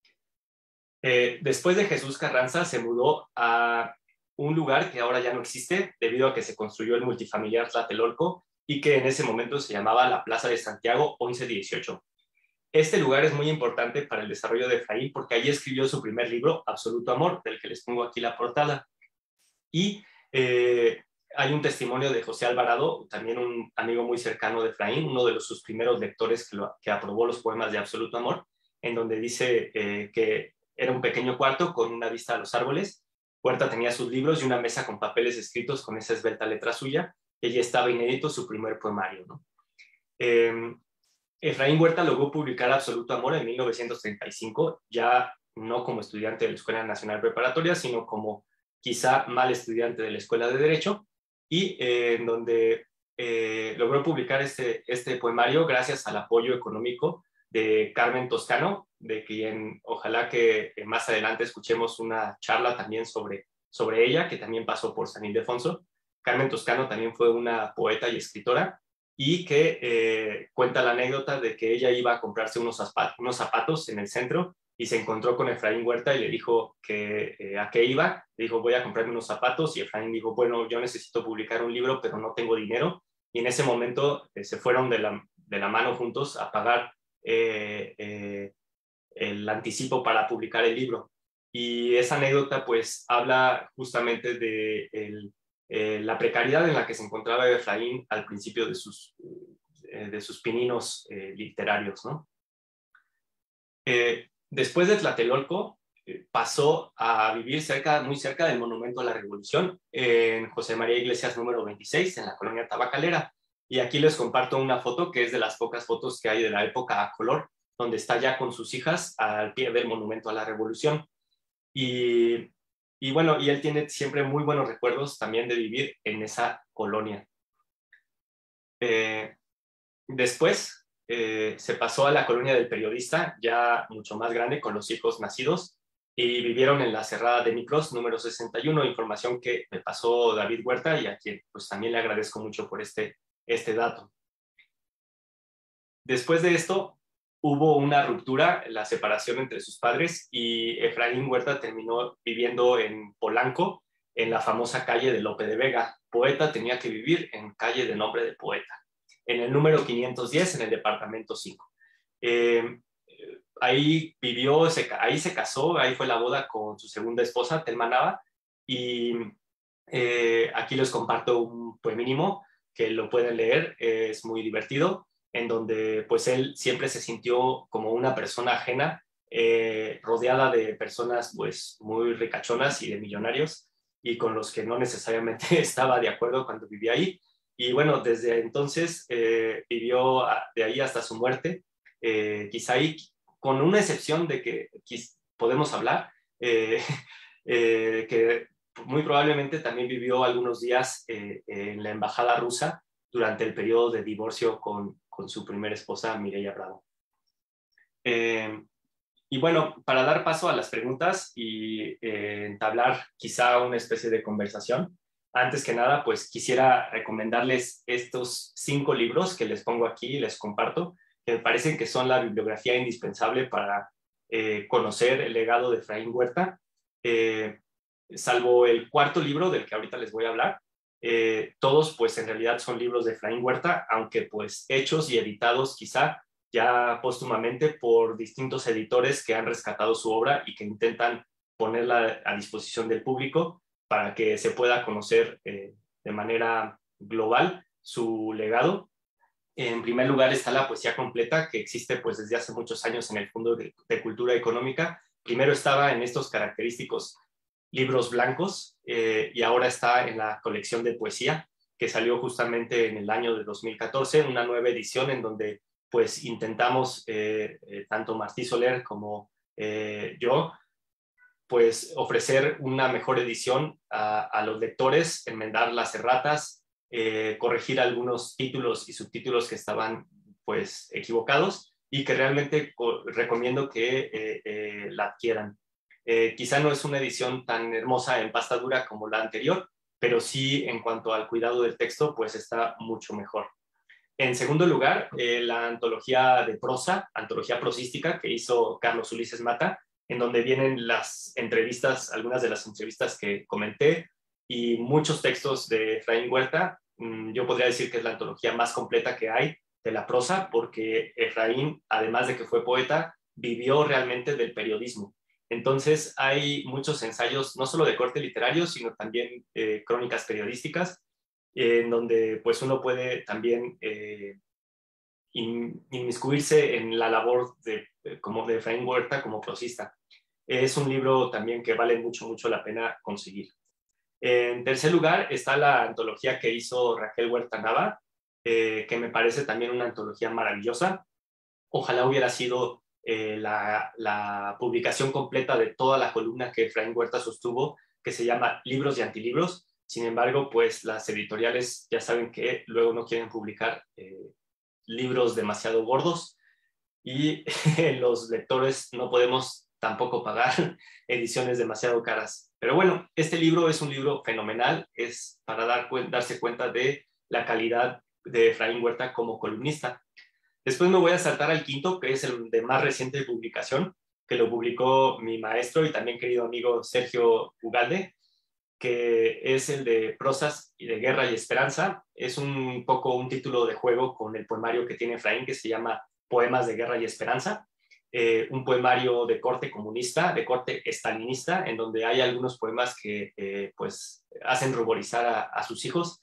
Después de Jesús Carranza se mudó a un lugar que ahora ya no existe debido a que se construyó el multifamiliar Tlatelolco y que en ese momento se llamaba la Plaza de Santiago 1118. Este lugar es muy importante para el desarrollo de Efraín porque allí escribió su primer libro, Absoluto Amor, del que les pongo aquí la portada. Y hay un testimonio de José Alvarado, también un amigo muy cercano de Efraín, uno de sus primeros lectores que aprobó los poemas de Absoluto Amor, en donde dice que era un pequeño cuarto con una vista a los árboles. Huerta tenía sus libros y una mesa con papeles escritos con esa esbelta letra suya. Ella estaba inédito su primer poemario, ¿no? Efraín Huerta logró publicar Absoluto Amor en 1935, ya no como estudiante de la Escuela Nacional Preparatoria, sino como quizá mal estudiante de la Escuela de Derecho, y en donde logró publicar este poemario gracias al apoyo económico de Carmen Toscano, de quien ojalá que más adelante escuchemos una charla también sobre ella, que también pasó por San Ildefonso. Carmen Toscano también fue una poeta y escritora, y que cuenta la anécdota de que ella iba a comprarse unos zapatos en el centro y se encontró con Efraín Huerta y le dijo que a qué iba. Le dijo: voy a comprarme unos zapatos, y Efraín dijo: bueno, yo necesito publicar un libro, pero no tengo dinero. Y en ese momento se fueron de la mano juntos a pagar el anticipo para publicar el libro. Y esa anécdota pues habla justamente de la precariedad en la que se encontraba Efraín al principio de sus pininos literarios, ¿no? Después de Tlatelolco, pasó a vivir muy cerca del Monumento a la Revolución, en José María Iglesias número 26, en la colonia Tabacalera. Y aquí les comparto una foto que es de las pocas fotos que hay de la época a color, donde está ya con sus hijas al pie del Monumento a la Revolución. Y bueno, y él tiene siempre muy buenos recuerdos también de vivir en esa colonia. Después se pasó a la colonia del Periodista, ya mucho más grande, con los hijos nacidos, y vivieron en la Cerrada de Micros, número 61, información que me pasó David Huerta y a quien pues también le agradezco mucho por este dato. Después de esto, hubo una ruptura, la separación entre sus padres, y Efraín Huerta terminó viviendo en Polanco, en la famosa calle de Lope de Vega. Poeta tenía que vivir en calle de nombre de poeta, en el número 510, en el departamento 5. Ahí vivió, ahí se casó, ahí fue la boda con su segunda esposa, Telma Nava, y aquí les comparto un poemínimo que lo pueden leer, es muy divertido, en donde pues él siempre se sintió como una persona ajena, rodeada de personas pues muy ricachonas y de millonarios, y con los que no necesariamente estaba de acuerdo cuando vivía ahí. Y bueno, desde entonces vivió de ahí hasta su muerte, quizá ahí, con una excepción de que podemos hablar, que muy probablemente también vivió algunos días en la embajada rusa durante el periodo de divorcio con su primera esposa, Mireia Bravo. Y bueno, para dar paso a las preguntas y entablar quizá una especie de conversación, antes que nada, pues quisiera recomendarles estos 5 libros que les pongo aquí y les comparto, que me parecen que son la bibliografía indispensable para conocer el legado de Efraín Huerta. Salvo el 4º libro del que ahorita les voy a hablar, todos pues en realidad son libros de Efraín Huerta, aunque pues hechos y editados quizá ya póstumamente por distintos editores que han rescatado su obra y que intentan ponerla a disposición del público para que se pueda conocer de manera global su legado. En primer lugar está la poesía completa, que existe pues desde hace muchos años en el Fondo de Cultura Económica. Primero estaba en estos característicos libros blancos y ahora está en la colección de poesía, que salió justamente en el año de 2014, una nueva edición en donde pues intentamos, tanto Martí Soler como yo, pues ofrecer una mejor edición a los lectores, enmendar las erratas, corregir algunos títulos y subtítulos que estaban pues equivocados y que realmente recomiendo que la adquieran. Quizá no es una edición tan hermosa en pasta dura como la anterior, pero sí en cuanto al cuidado del texto pues está mucho mejor. En segundo lugar, la antología de prosa, antología prosística que hizo Carlos Ulises Mata, en donde vienen las entrevistas, algunas de las entrevistas que comenté y muchos textos de Efraín Huerta. Yo podría decir que es la antología más completa que hay de la prosa, porque Efraín, además de que fue poeta, vivió realmente del periodismo. Entonces hay muchos ensayos, no solo de corte literario, sino también crónicas periodísticas, en donde pues uno puede también inmiscuirse en la labor como de Efraín Huerta como prosista. Es un libro también que vale mucho, mucho la pena conseguir. En tercer lugar está la antología que hizo Raquel Huerta Nava, que me parece también una antología maravillosa. Ojalá hubiera sido la publicación completa de toda la columna que Efraín Huerta sostuvo, que se llama Libros y Antilibros. Sin embargo, pues las editoriales ya saben que luego no quieren publicar libros demasiado gordos y los lectores no podemos tampoco pagar ediciones demasiado caras. Pero bueno, este libro es un libro fenomenal, es para darse cuenta de la calidad de Efraín Huerta como columnista. Después me voy a saltar al 5º, que es el de más reciente publicación, que lo publicó mi maestro y también querido amigo Sergio Ugalde, que es el de Prosas y de Guerra y Esperanza. Es un poco un título de juego con el poemario que tiene Efraín, que se llama Poemas de Guerra y Esperanza, un poemario de corte comunista, de corte estalinista, en donde hay algunos poemas que pues hacen ruborizar a sus hijos,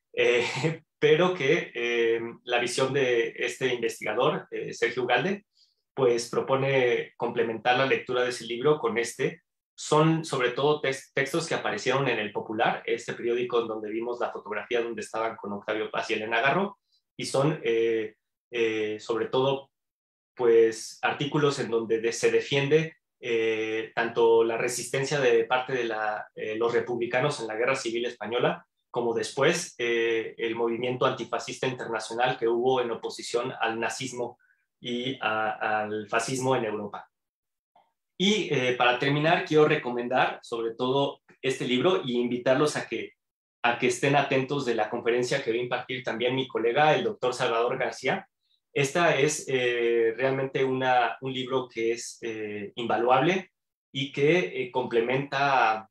pero que la visión de este investigador, Sergio Ugalde, pues propone complementar la lectura de ese libro con este. Son sobre todo textos que aparecieron en El Popular, este periódico en donde vimos la fotografía donde estaban con Octavio Paz y Elena Garro, y son sobre todo pues artículos en donde se defiende tanto la resistencia de parte de los republicanos en la Guerra Civil Española, como después el movimiento antifascista internacional que hubo en oposición al nazismo y al fascismo en Europa. Y para terminar, quiero recomendar sobre todo este libro y invitarlos a que estén atentos de la conferencia que va a impartir también mi colega, el doctor Salvador García, Esta es realmente un libro que es invaluable y que complementa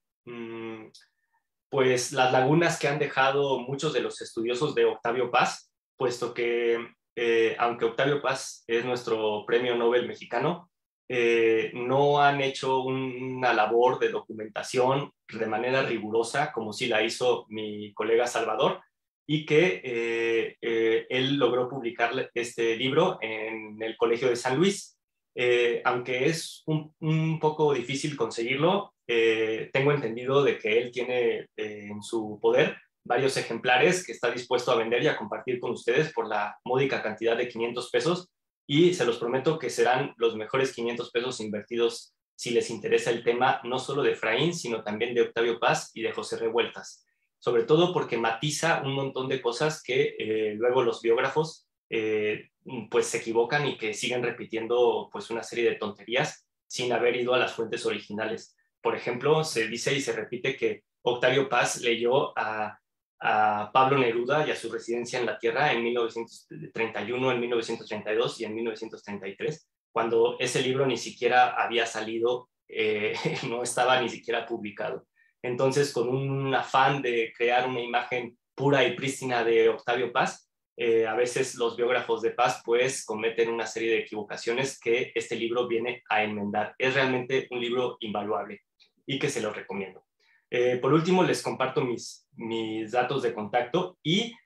pues las lagunas que han dejado muchos de los estudiosos de Octavio Paz, puesto que aunque Octavio Paz es nuestro premio Nobel mexicano, no han hecho una labor de documentación de manera rigurosa como sí la hizo mi colega Salvador, y que él logró publicar este libro en el Colegio de San Luis. Aunque es un poco difícil conseguirlo, tengo entendido de que él tiene en su poder varios ejemplares que está dispuesto a vender y a compartir con ustedes por la módica cantidad de 500 pesos, y se los prometo que serán los mejores 500 pesos invertidos si les interesa el tema, no solo de Efraín, sino también de Octavio Paz y de José Revueltas, sobre todo porque matiza un montón de cosas que luego los biógrafos pues se equivocan y que siguen repitiendo pues una serie de tonterías sin haber ido a las fuentes originales. Por ejemplo, se dice y se repite que Octavio Paz leyó a Pablo Neruda y a su residencia en la Tierra en 1931, en 1932 y en 1933, cuando ese libro ni siquiera había salido, no estaba ni siquiera publicado. Entonces, con un afán de crear una imagen pura y prístina de Octavio Paz, a veces los biógrafos de Paz pues cometen una serie de equivocaciones que este libro viene a enmendar. Es realmente un libro invaluable y que se los recomiendo. Por último, les comparto mis datos de contacto y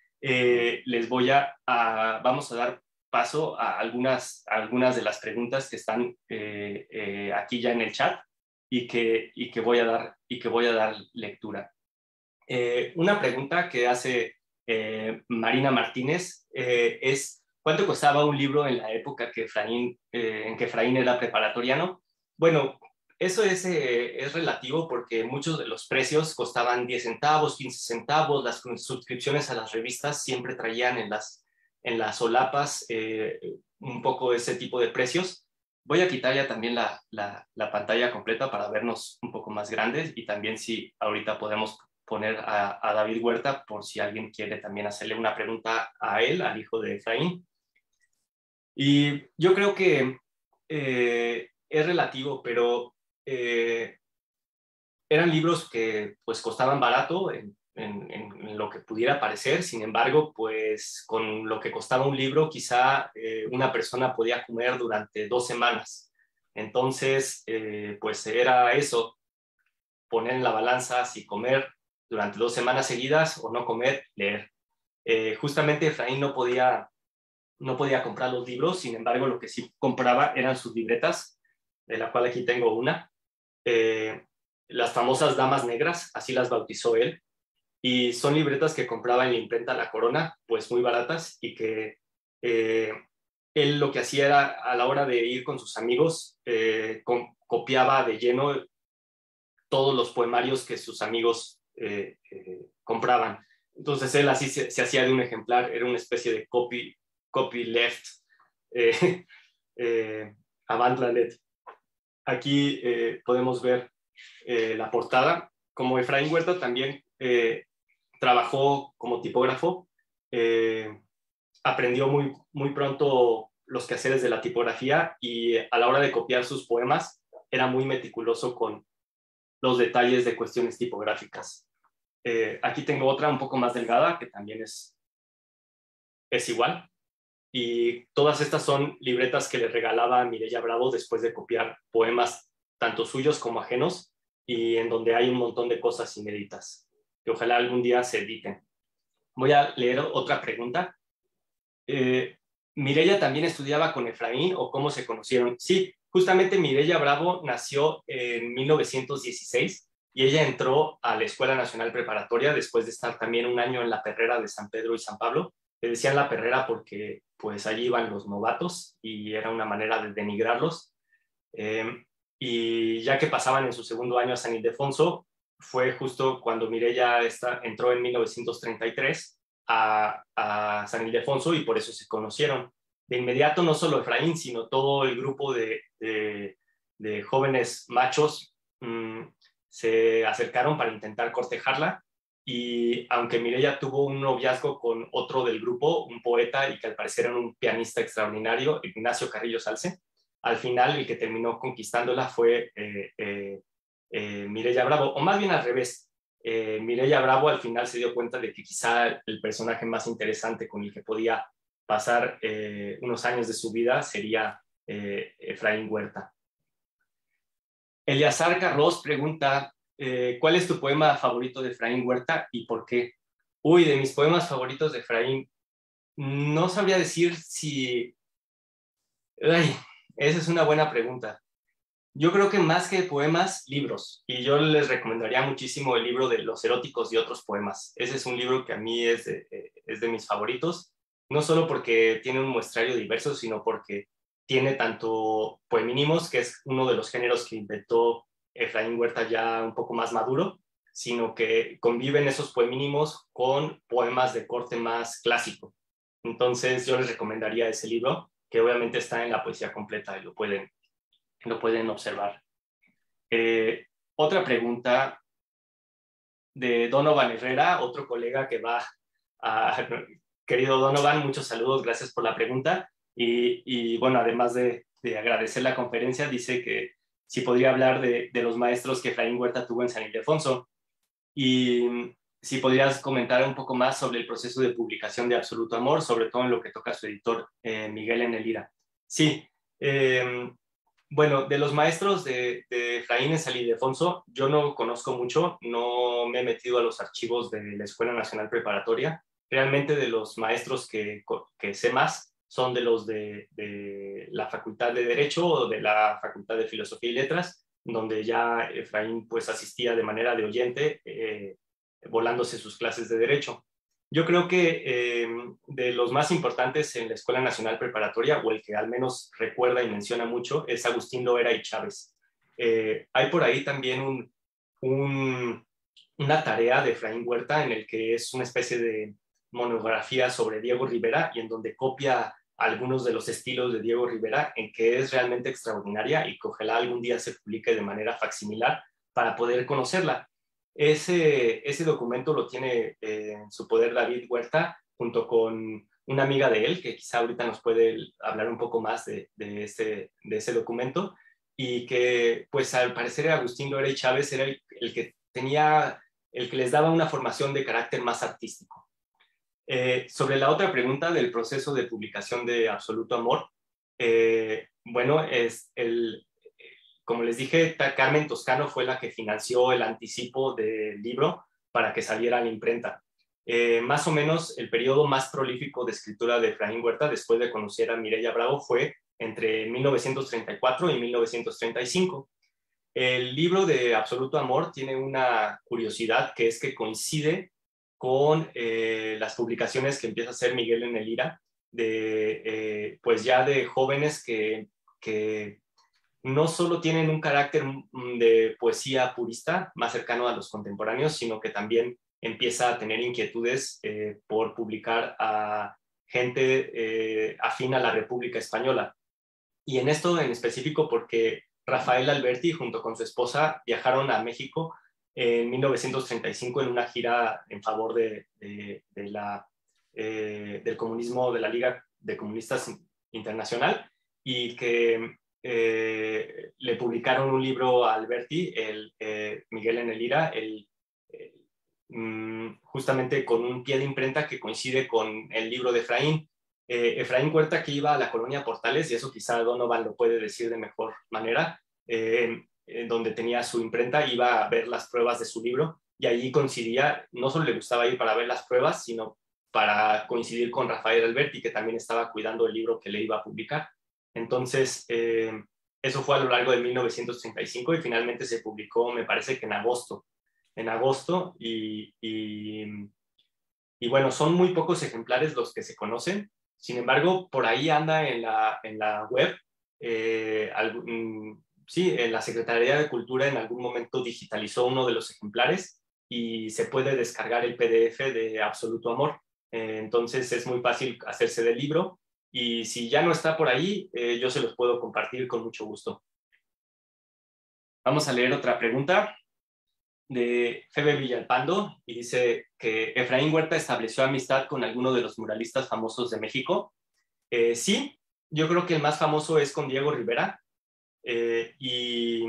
vamos a dar paso a algunas de las preguntas que están aquí ya en el chat y que voy a dar lectura. Una pregunta que hace Marina Martínez es: ¿cuánto costaba un libro en la época en que Efraín era preparatoriano? Bueno, eso es relativo, porque muchos de los precios costaban 10 centavos, 15 centavos. Las suscripciones a las revistas siempre traían en las solapas un poco ese tipo de precios. Voy a quitar ya también la pantalla completa para vernos un poco más grandes, y también si ahorita podemos poner a David Huerta por si alguien quiere también hacerle una pregunta a él, al hijo de Efraín. Y yo creo que es relativo, pero eran libros que pues costaban barato en lo que pudiera parecer. Sin embargo, pues con lo que costaba un libro, quizá una persona podía comer durante 2 semanas. Entonces, pues era eso, poner en la balanza si comer durante 2 semanas seguidas o no comer, leer. Justamente Efraín no podía comprar los libros. Sin embargo, lo que sí compraba eran sus libretas, de la cual aquí tengo una. Las famosas damas negras, así las bautizó él, y son libretas que compraba en la imprenta La Corona, pues muy baratas, y que él lo que hacía era, a la hora de ir con sus amigos, copiaba de lleno todos los poemarios que sus amigos compraban. Entonces él así se hacía de un ejemplar, era una especie de copyleft avant la lettre. Aquí podemos ver la portada. Como Efraín Huerta también trabajó como tipógrafo, aprendió muy pronto los quehaceres de la tipografía, y a la hora de copiar sus poemas era muy meticuloso con los detalles de cuestiones tipográficas. Aquí tengo otra un poco más delgada que también es igual. Y todas estas son libretas que le regalaba a Mireya Bravo después de copiar poemas tanto suyos como ajenos, y en donde hay un montón de cosas inéditas que ojalá algún día se editen. Voy a leer otra pregunta. ¿Mireya también estudiaba con Efraín o cómo se conocieron? Sí, justamente Mireya Bravo nació en 1916 y ella entró a la Escuela Nacional Preparatoria después de estar también un año en la Perrera de San Pedro y San Pablo. Le decían la Perrera porque pues allí iban los novatos y era una manera de denigrarlos. Y ya que pasaban en su segundo año a San Ildefonso, fue justo cuando Mireya entró en 1933 a San Ildefonso, y por eso se conocieron. De inmediato, no solo Efraín, sino todo el grupo de jóvenes machos se acercaron para intentar cortejarla, y aunque Mireia tuvo un noviazgo con otro del grupo, un poeta y que al parecer era un pianista extraordinario, Ignacio Carrillo Salce, al final el que terminó conquistándola fue Mireia Bravo, o más bien al revés. Mireia Bravo al final se dio cuenta de que quizá el personaje más interesante con el que podía pasar unos años de su vida sería Efraín Huerta. Eleazar Carros pregunta, ¿cuál es tu poema favorito de Efraín Huerta y por qué? Uy, de mis poemas favoritos de Efraín, no sabría decir si... Ay, esa es una buena pregunta. Yo creo que más que poemas, libros. Y yo les recomendaría muchísimo el libro de Los eróticos y otros poemas. Ese es un libro que a mí es de mis favoritos, no solo porque tiene un muestrario diverso, sino porque tiene tanto poemínimos, que es uno de los géneros que inventó Efraín Huerta ya un poco más maduro, sino que conviven esos poemínimos con poemas de corte más clásico. Entonces yo les recomendaría ese libro, que obviamente está en la poesía completa y lo pueden observar. Otra pregunta de Donovan Herrera, otro colega que va a... Querido Donovan, muchos saludos, gracias por la pregunta. Y bueno, además de agradecer la conferencia, dice que si podría hablar de los maestros que Efraín Huerta tuvo en San Ildefonso. Y si podrías comentar un poco más sobre el proceso de publicación de Absoluto Amor, sobre todo en lo que toca a su editor Miguel Enelira. Sí, bueno, de los maestros de Efraín en San Ildefonso, yo no conozco mucho, no me he metido a los archivos de la Escuela Nacional Preparatoria. Realmente de los maestros que sé más son de los de la Facultad de Derecho o de la Facultad de Filosofía y Letras, donde ya Efraín pues asistía de manera de oyente, volándose sus clases de Derecho. Yo creo que de los más importantes en la Escuela Nacional Preparatoria, o el que al menos recuerda y menciona mucho, es Agustín Loera y Chávez. Hay por ahí también una tarea de Efraín Huerta en el que es una especie de monografía sobre Diego Rivera y en donde copia algunos de los estilos de Diego Rivera, en que es realmente extraordinaria y que ojalá algún día se publique de manera facsimilar para poder conocerla. Ese documento lo tiene en su poder David Huerta, junto con una amiga de él, que quizá ahorita nos puede hablar un poco más de ese documento, y que pues al parecer Agustín Loera y Chávez era el que les daba una formación de carácter más artístico. Sobre la otra pregunta del proceso de publicación de Absoluto Amor, bueno, como les dije, Carmen Toscano fue la que financió el anticipo del libro para que saliera a la imprenta. Más o menos el periodo más prolífico de escritura de Efraín Huerta, después de conocer a Mireia Bravo, fue entre 1934 y 1935. El libro de Absoluto Amor tiene una curiosidad, que es que coincide con las publicaciones que empieza a hacer Miguel Enelira, pues ya de jóvenes que no solo tienen un carácter de poesía purista, más cercano a los contemporáneos, sino que también empieza a tener inquietudes por publicar a gente afín a la República Española. Y en esto en específico porque Rafael Alberti, junto con su esposa, viajaron a México en 1935 en una gira en favor del comunismo, de la Liga de Comunistas Internacional, y que le publicaron un libro a Alberti, Miguel Enelira, justamente con un pie de imprenta que coincide con el libro de Efraín. Efraín Huerta, que iba a la colonia Portales, y eso quizá Donovan lo puede decir de mejor manera, donde tenía su imprenta, iba a ver las pruebas de su libro, y allí coincidía, no solo le gustaba ir para ver las pruebas, sino para coincidir con Rafael Alberti, que también estaba cuidando el libro que le iba a publicar. Entonces, eso fue a lo largo de 1935 y finalmente se publicó, me parece que en agosto, y bueno, son muy pocos ejemplares los que se conocen. Sin embargo, por ahí anda en la web. Sí, en la Secretaría de Cultura en algún momento digitalizó uno de los ejemplares y se puede descargar el PDF de Absoluto Amor. Entonces es muy fácil hacerse del libro, y si ya no está por ahí, yo se los puedo compartir con mucho gusto. Vamos a leer otra pregunta. de Febe Villalpando y dice que Efraín Huerta estableció amistad con alguno de los muralistas famosos de México. Sí, yo creo que el más famoso es con Diego Rivera. Y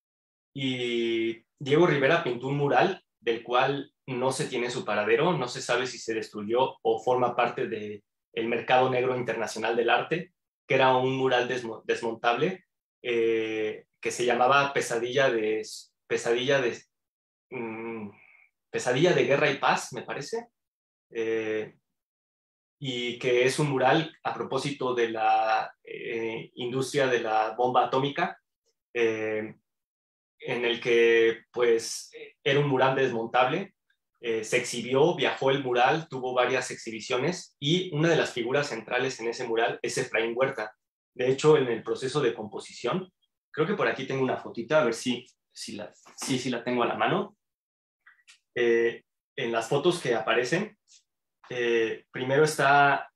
Diego Rivera pintó un mural del cual no se tiene su paradero, no se sabe si se destruyó o forma parte del mercado negro internacional del arte, que era un mural desmontable que se llamaba Pesadilla de Guerra y Paz, me parece, y que es un mural a propósito de la industria de la bomba atómica, en el que pues era un mural desmontable, se exhibió, viajó el mural, tuvo varias exhibiciones y una de las figuras centrales en ese mural es Efraín Huerta. De hecho, en el proceso de composición, creo que por aquí tengo una fotita, a ver si la tengo a la mano. En las fotos que aparecen, primero está,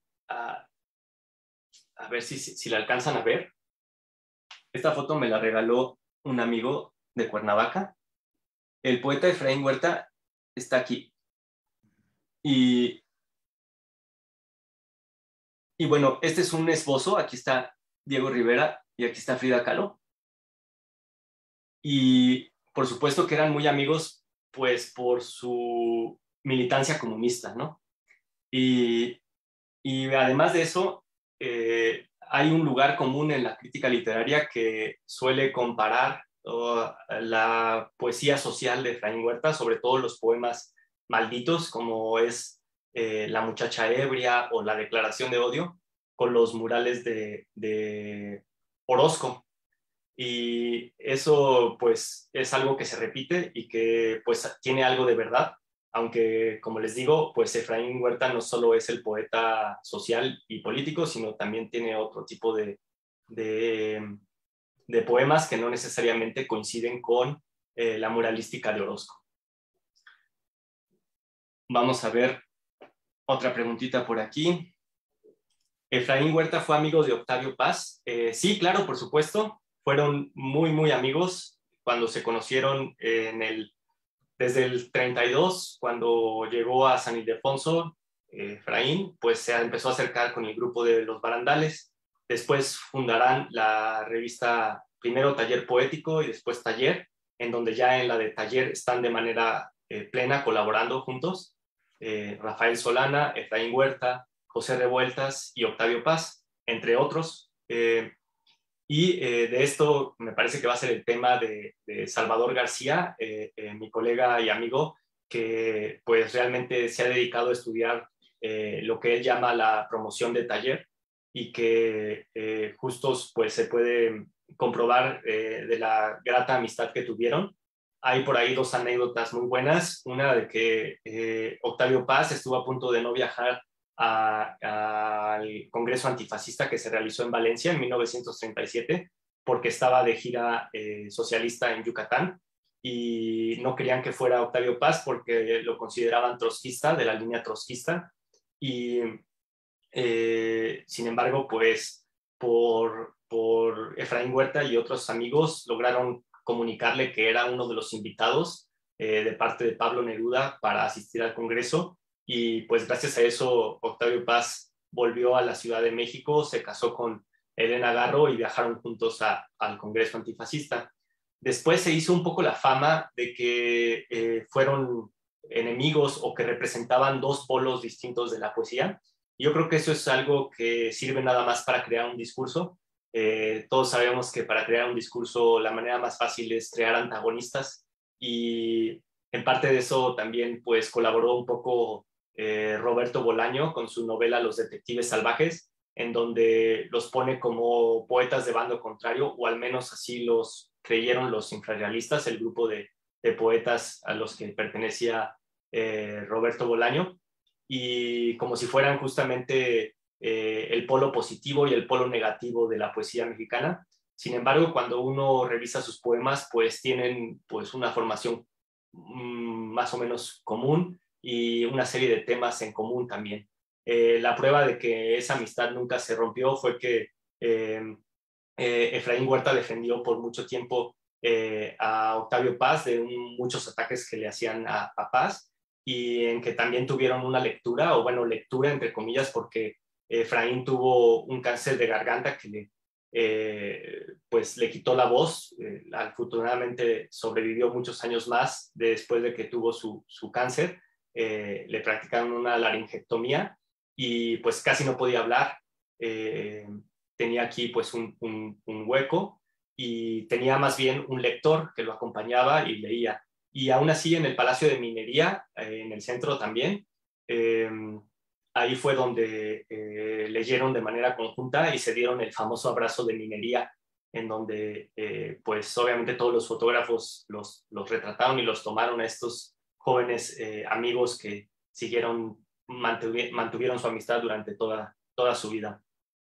a ver si la alcanzan a ver. Esta foto me la regaló un amigo de Cuernavaca. El poeta Efraín Huerta está aquí. Y bueno, este es un esbozo. Aquí está Diego Rivera y aquí está Frida Kahlo. Y por supuesto que eran muy amigos, pues por su militancia comunista, ¿no? Y además de eso, hay un lugar común en la crítica literaria que suele comparar la poesía social de Efraín Huerta, sobre todo los poemas malditos, como es La muchacha ebria o La declaración de odio, con los murales de Orozco. Y eso pues es algo que se repite y que pues tiene algo de verdad, aunque como les digo, pues Efraín Huerta no solo es el poeta social y político, sino también tiene otro tipo de, de poemas que no necesariamente coinciden con la muralística de Orozco. Vamos a ver otra preguntita por aquí. ¿Efraín Huerta fue amigo de Octavio Paz? Sí, claro, por supuesto. Fueron muy, muy amigos cuando se conocieron desde el 32, cuando llegó a San Ildefonso. Efraín, pues se empezó a acercar con el grupo de los barandales. Después fundarán la revista, primero Taller Poético y después Taller, en donde ya en la de Taller están de manera plena colaborando juntos. Rafael Solana, Efraín Huerta, José Revueltas y Octavio Paz, entre otros. De esto me parece que va a ser el tema de Salvador García, mi colega y amigo, que pues realmente se ha dedicado a estudiar lo que él llama la promoción de Taller y que justo pues se puede comprobar de la grata amistad que tuvieron. Hay por ahí dos anécdotas muy buenas. Una de que Octavio Paz estuvo a punto de no viajar al Congreso Antifascista que se realizó en Valencia en 1937 porque estaba de gira socialista en Yucatán y no querían que fuera Octavio Paz porque lo consideraban trotskista, de la línea trotskista. Y sin embargo, pues por Efraín Huerta y otros amigos lograron comunicarle que era uno de los invitados de parte de Pablo Neruda para asistir al Congreso. Y pues gracias a eso Octavio Paz volvió a la Ciudad de México, se casó con Elena Garro y viajaron juntos al Congreso Antifascista. Después se hizo un poco la fama de que fueron enemigos o que representaban dos polos distintos de la poesía. Yo creo que eso es algo que sirve nada más para crear un discurso. Todos sabemos que para crear un discurso la manera más fácil es crear antagonistas y en parte de eso también pues colaboró un poco Roberto Bolaño con su novela Los Detectives Salvajes, en donde los pone como poetas de bando contrario, o al menos así los creyeron los infrarrealistas, el grupo de poetas a los que pertenecía Roberto Bolaño, y como si fueran justamente el polo positivo y el polo negativo de la poesía mexicana. Sin embargo, cuando uno revisa sus poemas, pues tienen pues una formación más o menos común y una serie de temas en común también. La prueba de que esa amistad nunca se rompió fue que Efraín Huerta defendió por mucho tiempo a Octavio Paz de muchos ataques que le hacían a Paz, y en que también tuvieron una lectura, o bueno, lectura entre comillas, porque Efraín tuvo un cáncer de garganta que pues le quitó la voz. Afortunadamente sobrevivió muchos años más después de que tuvo su cáncer. Le practicaron una laringectomía y pues casi no podía hablar. Tenía aquí pues un hueco, y tenía más bien un lector que lo acompañaba y leía. Y aún así en el Palacio de Minería, en el centro también, ahí fue donde leyeron de manera conjunta y se dieron el famoso abrazo de minería, en donde pues obviamente todos los fotógrafos los retrataron y los tomaron a estos jóvenes amigos que mantuvieron su amistad durante toda su vida.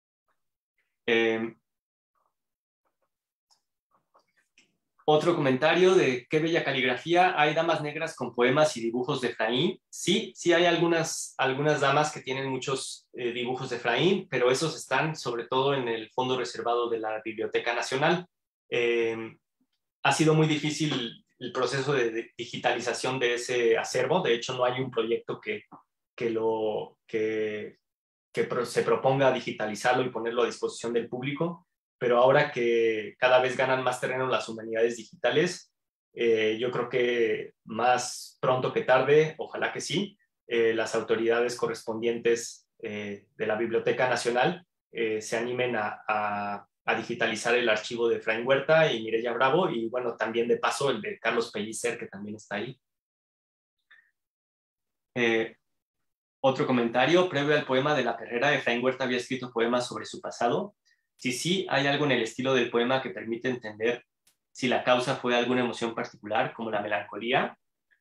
Otro comentario de qué bella caligrafía. ¿Hay damas negras con poemas y dibujos de Efraín? Sí, sí hay algunas damas que tienen muchos dibujos de Efraín, pero esos están sobre todo en el fondo reservado de la Biblioteca Nacional. Ha sido muy difícil el proceso de digitalización de ese acervo. De hecho, no hay un proyecto que se proponga digitalizarlo y ponerlo a disposición del público. Pero ahora que cada vez ganan más terreno las humanidades digitales, yo creo que más pronto que tarde, ojalá que sí, las autoridades correspondientes de la Biblioteca Nacional se animen a digitalizar el archivo de Efraín Huerta y Mireya Bravo, y bueno, también de paso el de Carlos Pellicer, que también está ahí. Otro comentario: previo al poema de la carrera, Efraín Huerta había escrito poemas sobre su pasado. Si sí, hay algo en el estilo del poema que permite entender si la causa fue alguna emoción particular, como la melancolía.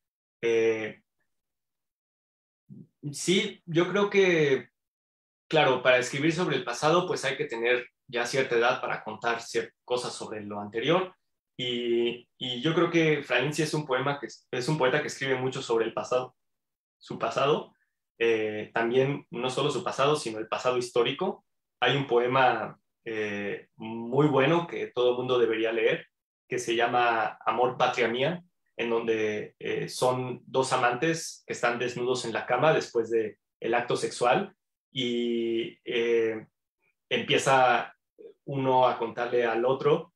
Sí, yo creo que, claro, para escribir sobre el pasado, pues hay que tener ya cierta edad para contar cosas sobre lo anterior. Y yo creo que Efraín sí es un poeta que escribe mucho sobre el pasado, su pasado. También no solo su pasado, sino el pasado histórico. Hay un poema muy bueno que todo el mundo debería leer, que se llama Amor, Patria Mía, en donde son dos amantes que están desnudos en la cama después del acto sexual, y empieza uno a contarle al otro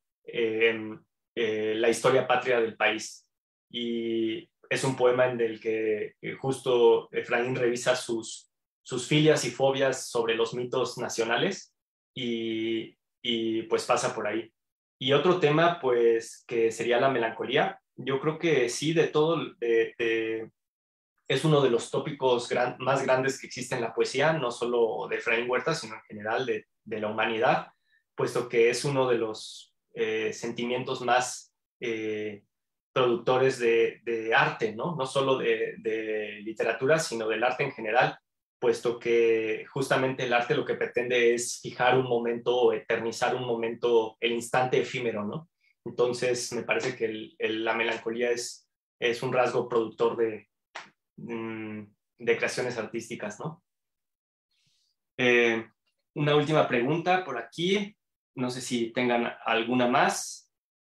la historia patria del país. Y es un poema en el que justo Efraín revisa sus filias y fobias sobre los mitos nacionales, y pues pasa por ahí. Y otro tema, pues, que sería la melancolía. Yo creo que sí, es uno de los tópicos más grandes que existe en la poesía, no solo de Efraín Huerta, sino en general de la humanidad, puesto que es uno de los sentimientos más productores de arte, ¿no? No solo de literatura, sino del arte en general, puesto que justamente el arte lo que pretende es fijar un momento o eternizar un momento, el instante efímero, ¿no? Entonces, me parece que la melancolía es un rasgo productor de creaciones artísticas, ¿no? Una última pregunta por aquí, no sé si tengan alguna más.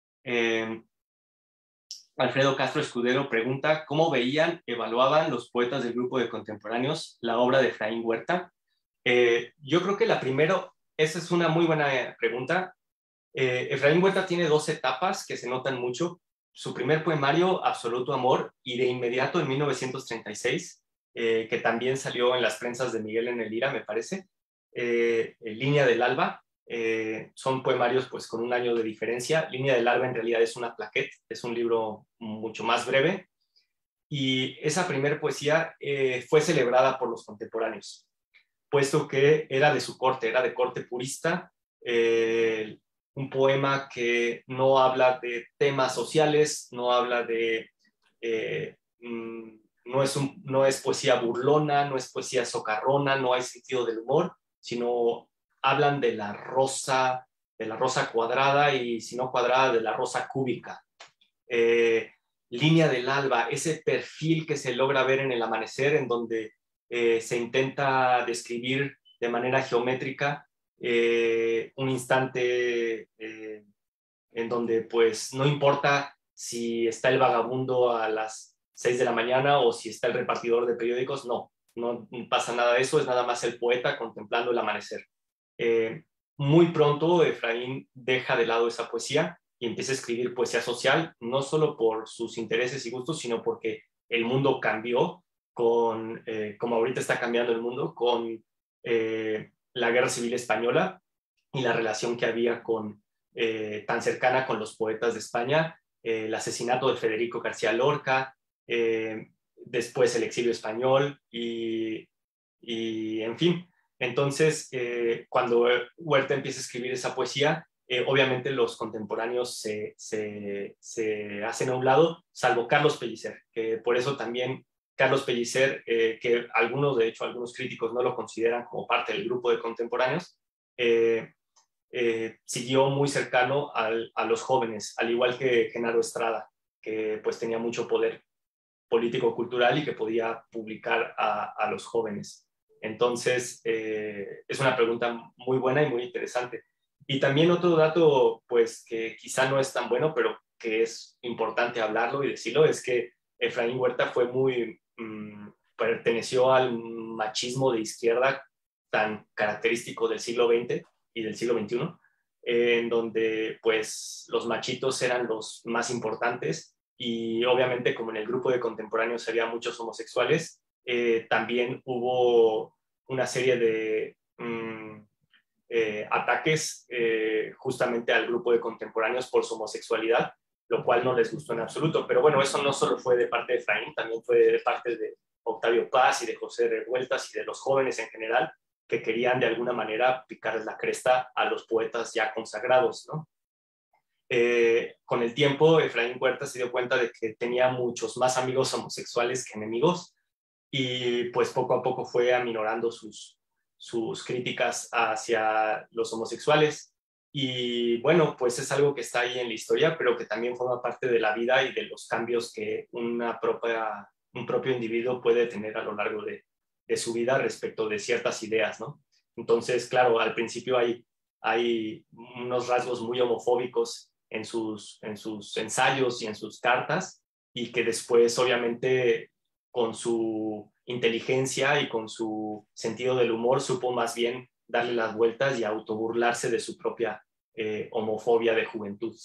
Alfredo Castro Escudero pregunta: ¿cómo evaluaban los poetas del grupo de contemporáneos la obra de Efraín Huerta? Yo creo que esa es una muy buena pregunta. Efraín Huerta tiene dos etapas que se notan mucho. Su primer poemario, Absoluto Amor, y de inmediato en 1936, que también salió en las prensas de Miguel en el Lira, me parece, Línea del Alba. Son poemarios pues con un año de diferencia. Línea del Alba en realidad es una plaquette, es un libro mucho más breve, y esa primera poesía fue celebrada por los contemporáneos, puesto que era de su corte, era de corte purista. Un poema que no habla de temas sociales, no habla de... no es poesía burlona, no es poesía socarrona, no hay sentido del humor, sino hablan de la rosa cuadrada, y si no cuadrada, de la rosa cúbica. Línea del Alba, ese perfil que se logra ver en el amanecer, en donde se intenta describir de manera geométrica un instante en donde pues no importa si está el vagabundo a las 6 de la mañana o si está el repartidor de periódicos, no pasa nada de eso, es nada más el poeta contemplando el amanecer. Muy pronto Efraín deja de lado esa poesía y empieza a escribir poesía social, no solo por sus intereses y gustos, sino porque el mundo cambió como ahorita está cambiando el mundo, con la Guerra Civil Española y la relación que había tan cercana con los poetas de España, el asesinato de Federico García Lorca, después el exilio español y en fin. Entonces, cuando Huerta empieza a escribir esa poesía, obviamente los contemporáneos se hacen a un lado, salvo Carlos Pellicer, que por eso también Carlos Pellicer, que algunos críticos no lo consideran como parte del grupo de contemporáneos, siguió muy cercano a los jóvenes, al igual que Genaro Estrada, que pues tenía mucho poder político-cultural y que podía publicar a los jóvenes. Entonces, es una pregunta muy buena y muy interesante. Y también otro dato, pues, que quizá no es tan bueno, pero que es importante hablarlo y decirlo, es que Efraín Huerta fue perteneció al machismo de izquierda tan característico del siglo XX y del siglo XXI, en donde, pues, los machitos eran los más importantes y obviamente como en el grupo de contemporáneos había muchos homosexuales, también hubo una serie de ataques justamente al grupo de contemporáneos por su homosexualidad, lo cual no les gustó en absoluto. Pero bueno, eso no solo fue de parte de Efraín, también fue de parte de Octavio Paz y de José Revueltas y de los jóvenes en general, que querían de alguna manera picarles la cresta a los poetas ya consagrados, ¿no? Con el tiempo, Efraín Huerta se dio cuenta de que tenía muchos más amigos homosexuales que enemigos y pues poco a poco fue aminorando sus críticas hacia los homosexuales. Y bueno, pues es algo que está ahí en la historia, pero que también forma parte de la vida y de los cambios que un propio individuo puede tener a lo largo de su vida respecto de ciertas ideas, ¿no? Entonces, claro, al principio hay unos rasgos muy homofóbicos en sus ensayos y en sus cartas, y que después, obviamente, con su inteligencia y con su sentido del humor, supo más bien darle las vueltas y autoburlarse de su propia homofobia de juventud.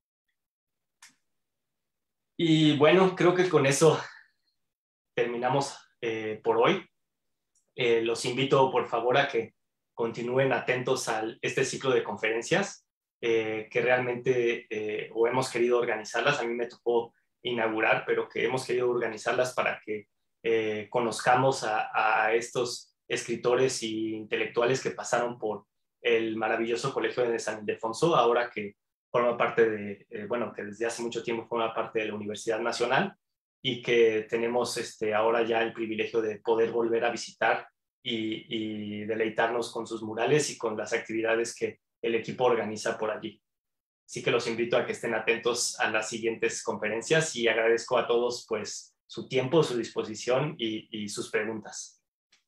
Y bueno, creo que con eso terminamos por hoy. Los invito, por favor, a que continúen atentos a este ciclo de conferencias que realmente o hemos querido organizarlas. A mí me tocó inaugurar, pero que hemos querido organizarlas para que conozcamos a estos escritores y intelectuales que pasaron por el maravilloso Colegio de San Ildefonso, ahora que forma parte que desde hace mucho tiempo forma parte de la Universidad Nacional, y que tenemos ahora ya el privilegio de poder volver a visitar y deleitarnos con sus murales y con las actividades que el equipo organiza por allí. Así que los invito a que estén atentos a las siguientes conferencias y agradezco a todos pues su tiempo, su disposición y sus preguntas.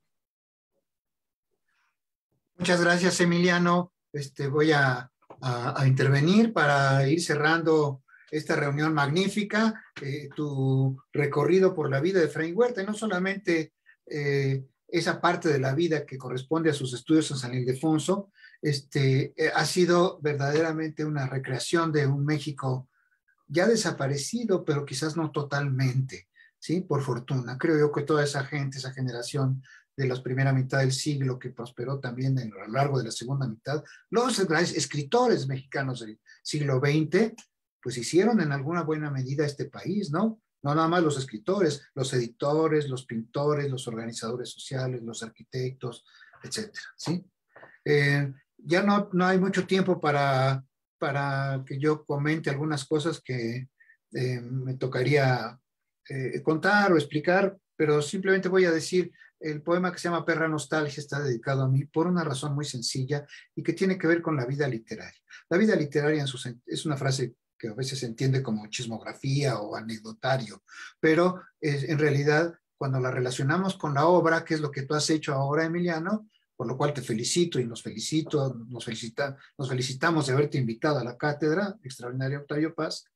Muchas gracias, Emiliano. Voy a intervenir para ir cerrando esta reunión magnífica, tu recorrido por la vida de Efraín Huerta, y no solamente esa parte de la vida que corresponde a sus estudios en San Ildefonso, ha sido verdaderamente una recreación de un México ya desaparecido, pero quizás no totalmente, ¿sí? Por fortuna. Creo yo que toda esa gente, esa generación de la primera mitad del siglo que prosperó también a lo largo de la segunda mitad, los escritores mexicanos del siglo XX, pues hicieron en alguna buena medida este país, ¿no? No nada más los escritores, los editores, los pintores, los organizadores sociales, los arquitectos, etcétera, ¿sí? Ya no hay mucho tiempo para que yo comente algunas cosas que me tocaría contar o explicar, pero simplemente voy a decir, el poema que se llama Perra Nostalgia está dedicado a mí por una razón muy sencilla y que tiene que ver con la vida literaria. La vida literaria es una frase que a veces se entiende como chismografía o anecdotario, pero en realidad cuando la relacionamos con la obra, que es lo que tú has hecho ahora, Emiliano, por lo cual te felicito y nos felicitamos de haberte invitado a la cátedra extraordinaria Octavio Paz.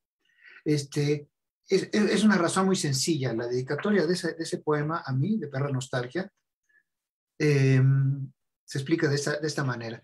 Es una razón muy sencilla. La dedicatoria de ese poema a mí, de Perra Nostalgia, se explica de esta manera.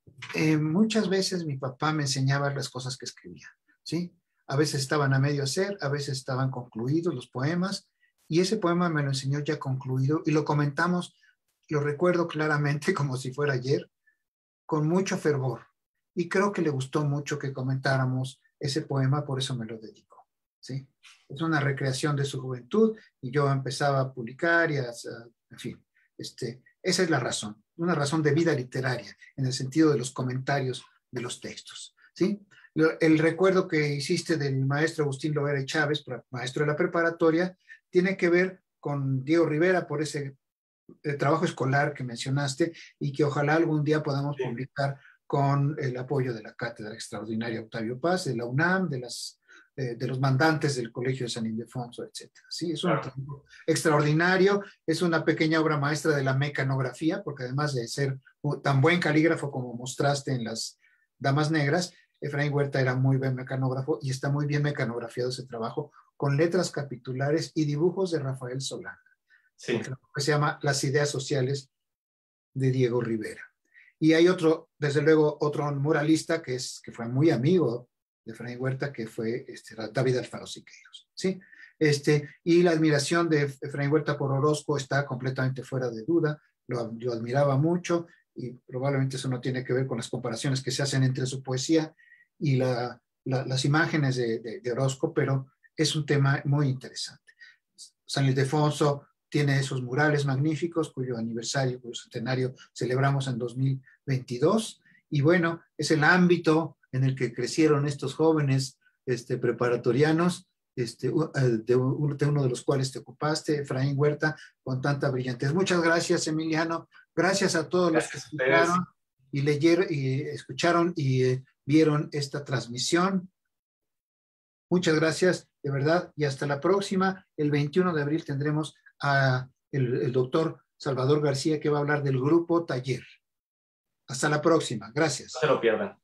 Muchas veces mi papá me enseñaba las cosas que escribía, ¿sí? A veces estaban a medio hacer, a veces estaban concluidos los poemas, y ese poema me lo enseñó ya concluido, y lo comentamos, lo recuerdo claramente como si fuera ayer, con mucho fervor. Y creo que le gustó mucho que comentáramos ese poema, por eso me lo dedicó, ¿sí? Es una recreación de su juventud, y yo empezaba a publicar, en fin, esa es la razón, una razón de vida literaria, en el sentido de los comentarios de los textos, ¿sí? El recuerdo que hiciste del maestro Agustín Lovera y Chávez, maestro de la preparatoria, tiene que ver con Diego Rivera por ese trabajo escolar que mencionaste y que ojalá algún día podamos publicar con el apoyo de la Cátedra Extraordinaria Octavio Paz, de la UNAM, de los mandantes del Colegio de San Ildefonso, etc. Sí, es un trabajo extraordinario, es una pequeña obra maestra de la mecanografía, porque además de ser tan buen calígrafo como mostraste en las Damas Negras, Efraín Huerta era muy buen mecanógrafo y está muy bien mecanografiado ese trabajo con letras capitulares y dibujos de Rafael Solana. Sí. Que se llama Las Ideas Sociales de Diego Rivera. Y hay desde luego, otro muralista que fue muy amigo de Efraín Huerta, que fue David Alfaro Siqueiros, ¿sí? Y la admiración de Efraín Huerta por Orozco está completamente fuera de duda, lo admiraba mucho, y probablemente eso no tiene que ver con las comparaciones que se hacen entre su poesía y las imágenes de Orozco, pero es un tema muy interesante. San Ildefonso tiene esos murales magníficos, cuyo centenario celebramos en 2022, y bueno, es el ámbito en el que crecieron estos jóvenes preparatorianos, de uno de los cuales te ocupaste, Efraín Huerta, con tanta brillantez. Muchas gracias, Emiliano. Gracias a todos los que escucharon y leyeron y escucharon y vieron esta transmisión. Muchas gracias, de verdad, y hasta la próxima. El 21 de abril tendremos a el doctor Salvador García, que va a hablar del grupo Taller. Hasta la próxima. Gracias. No se lo pierdan.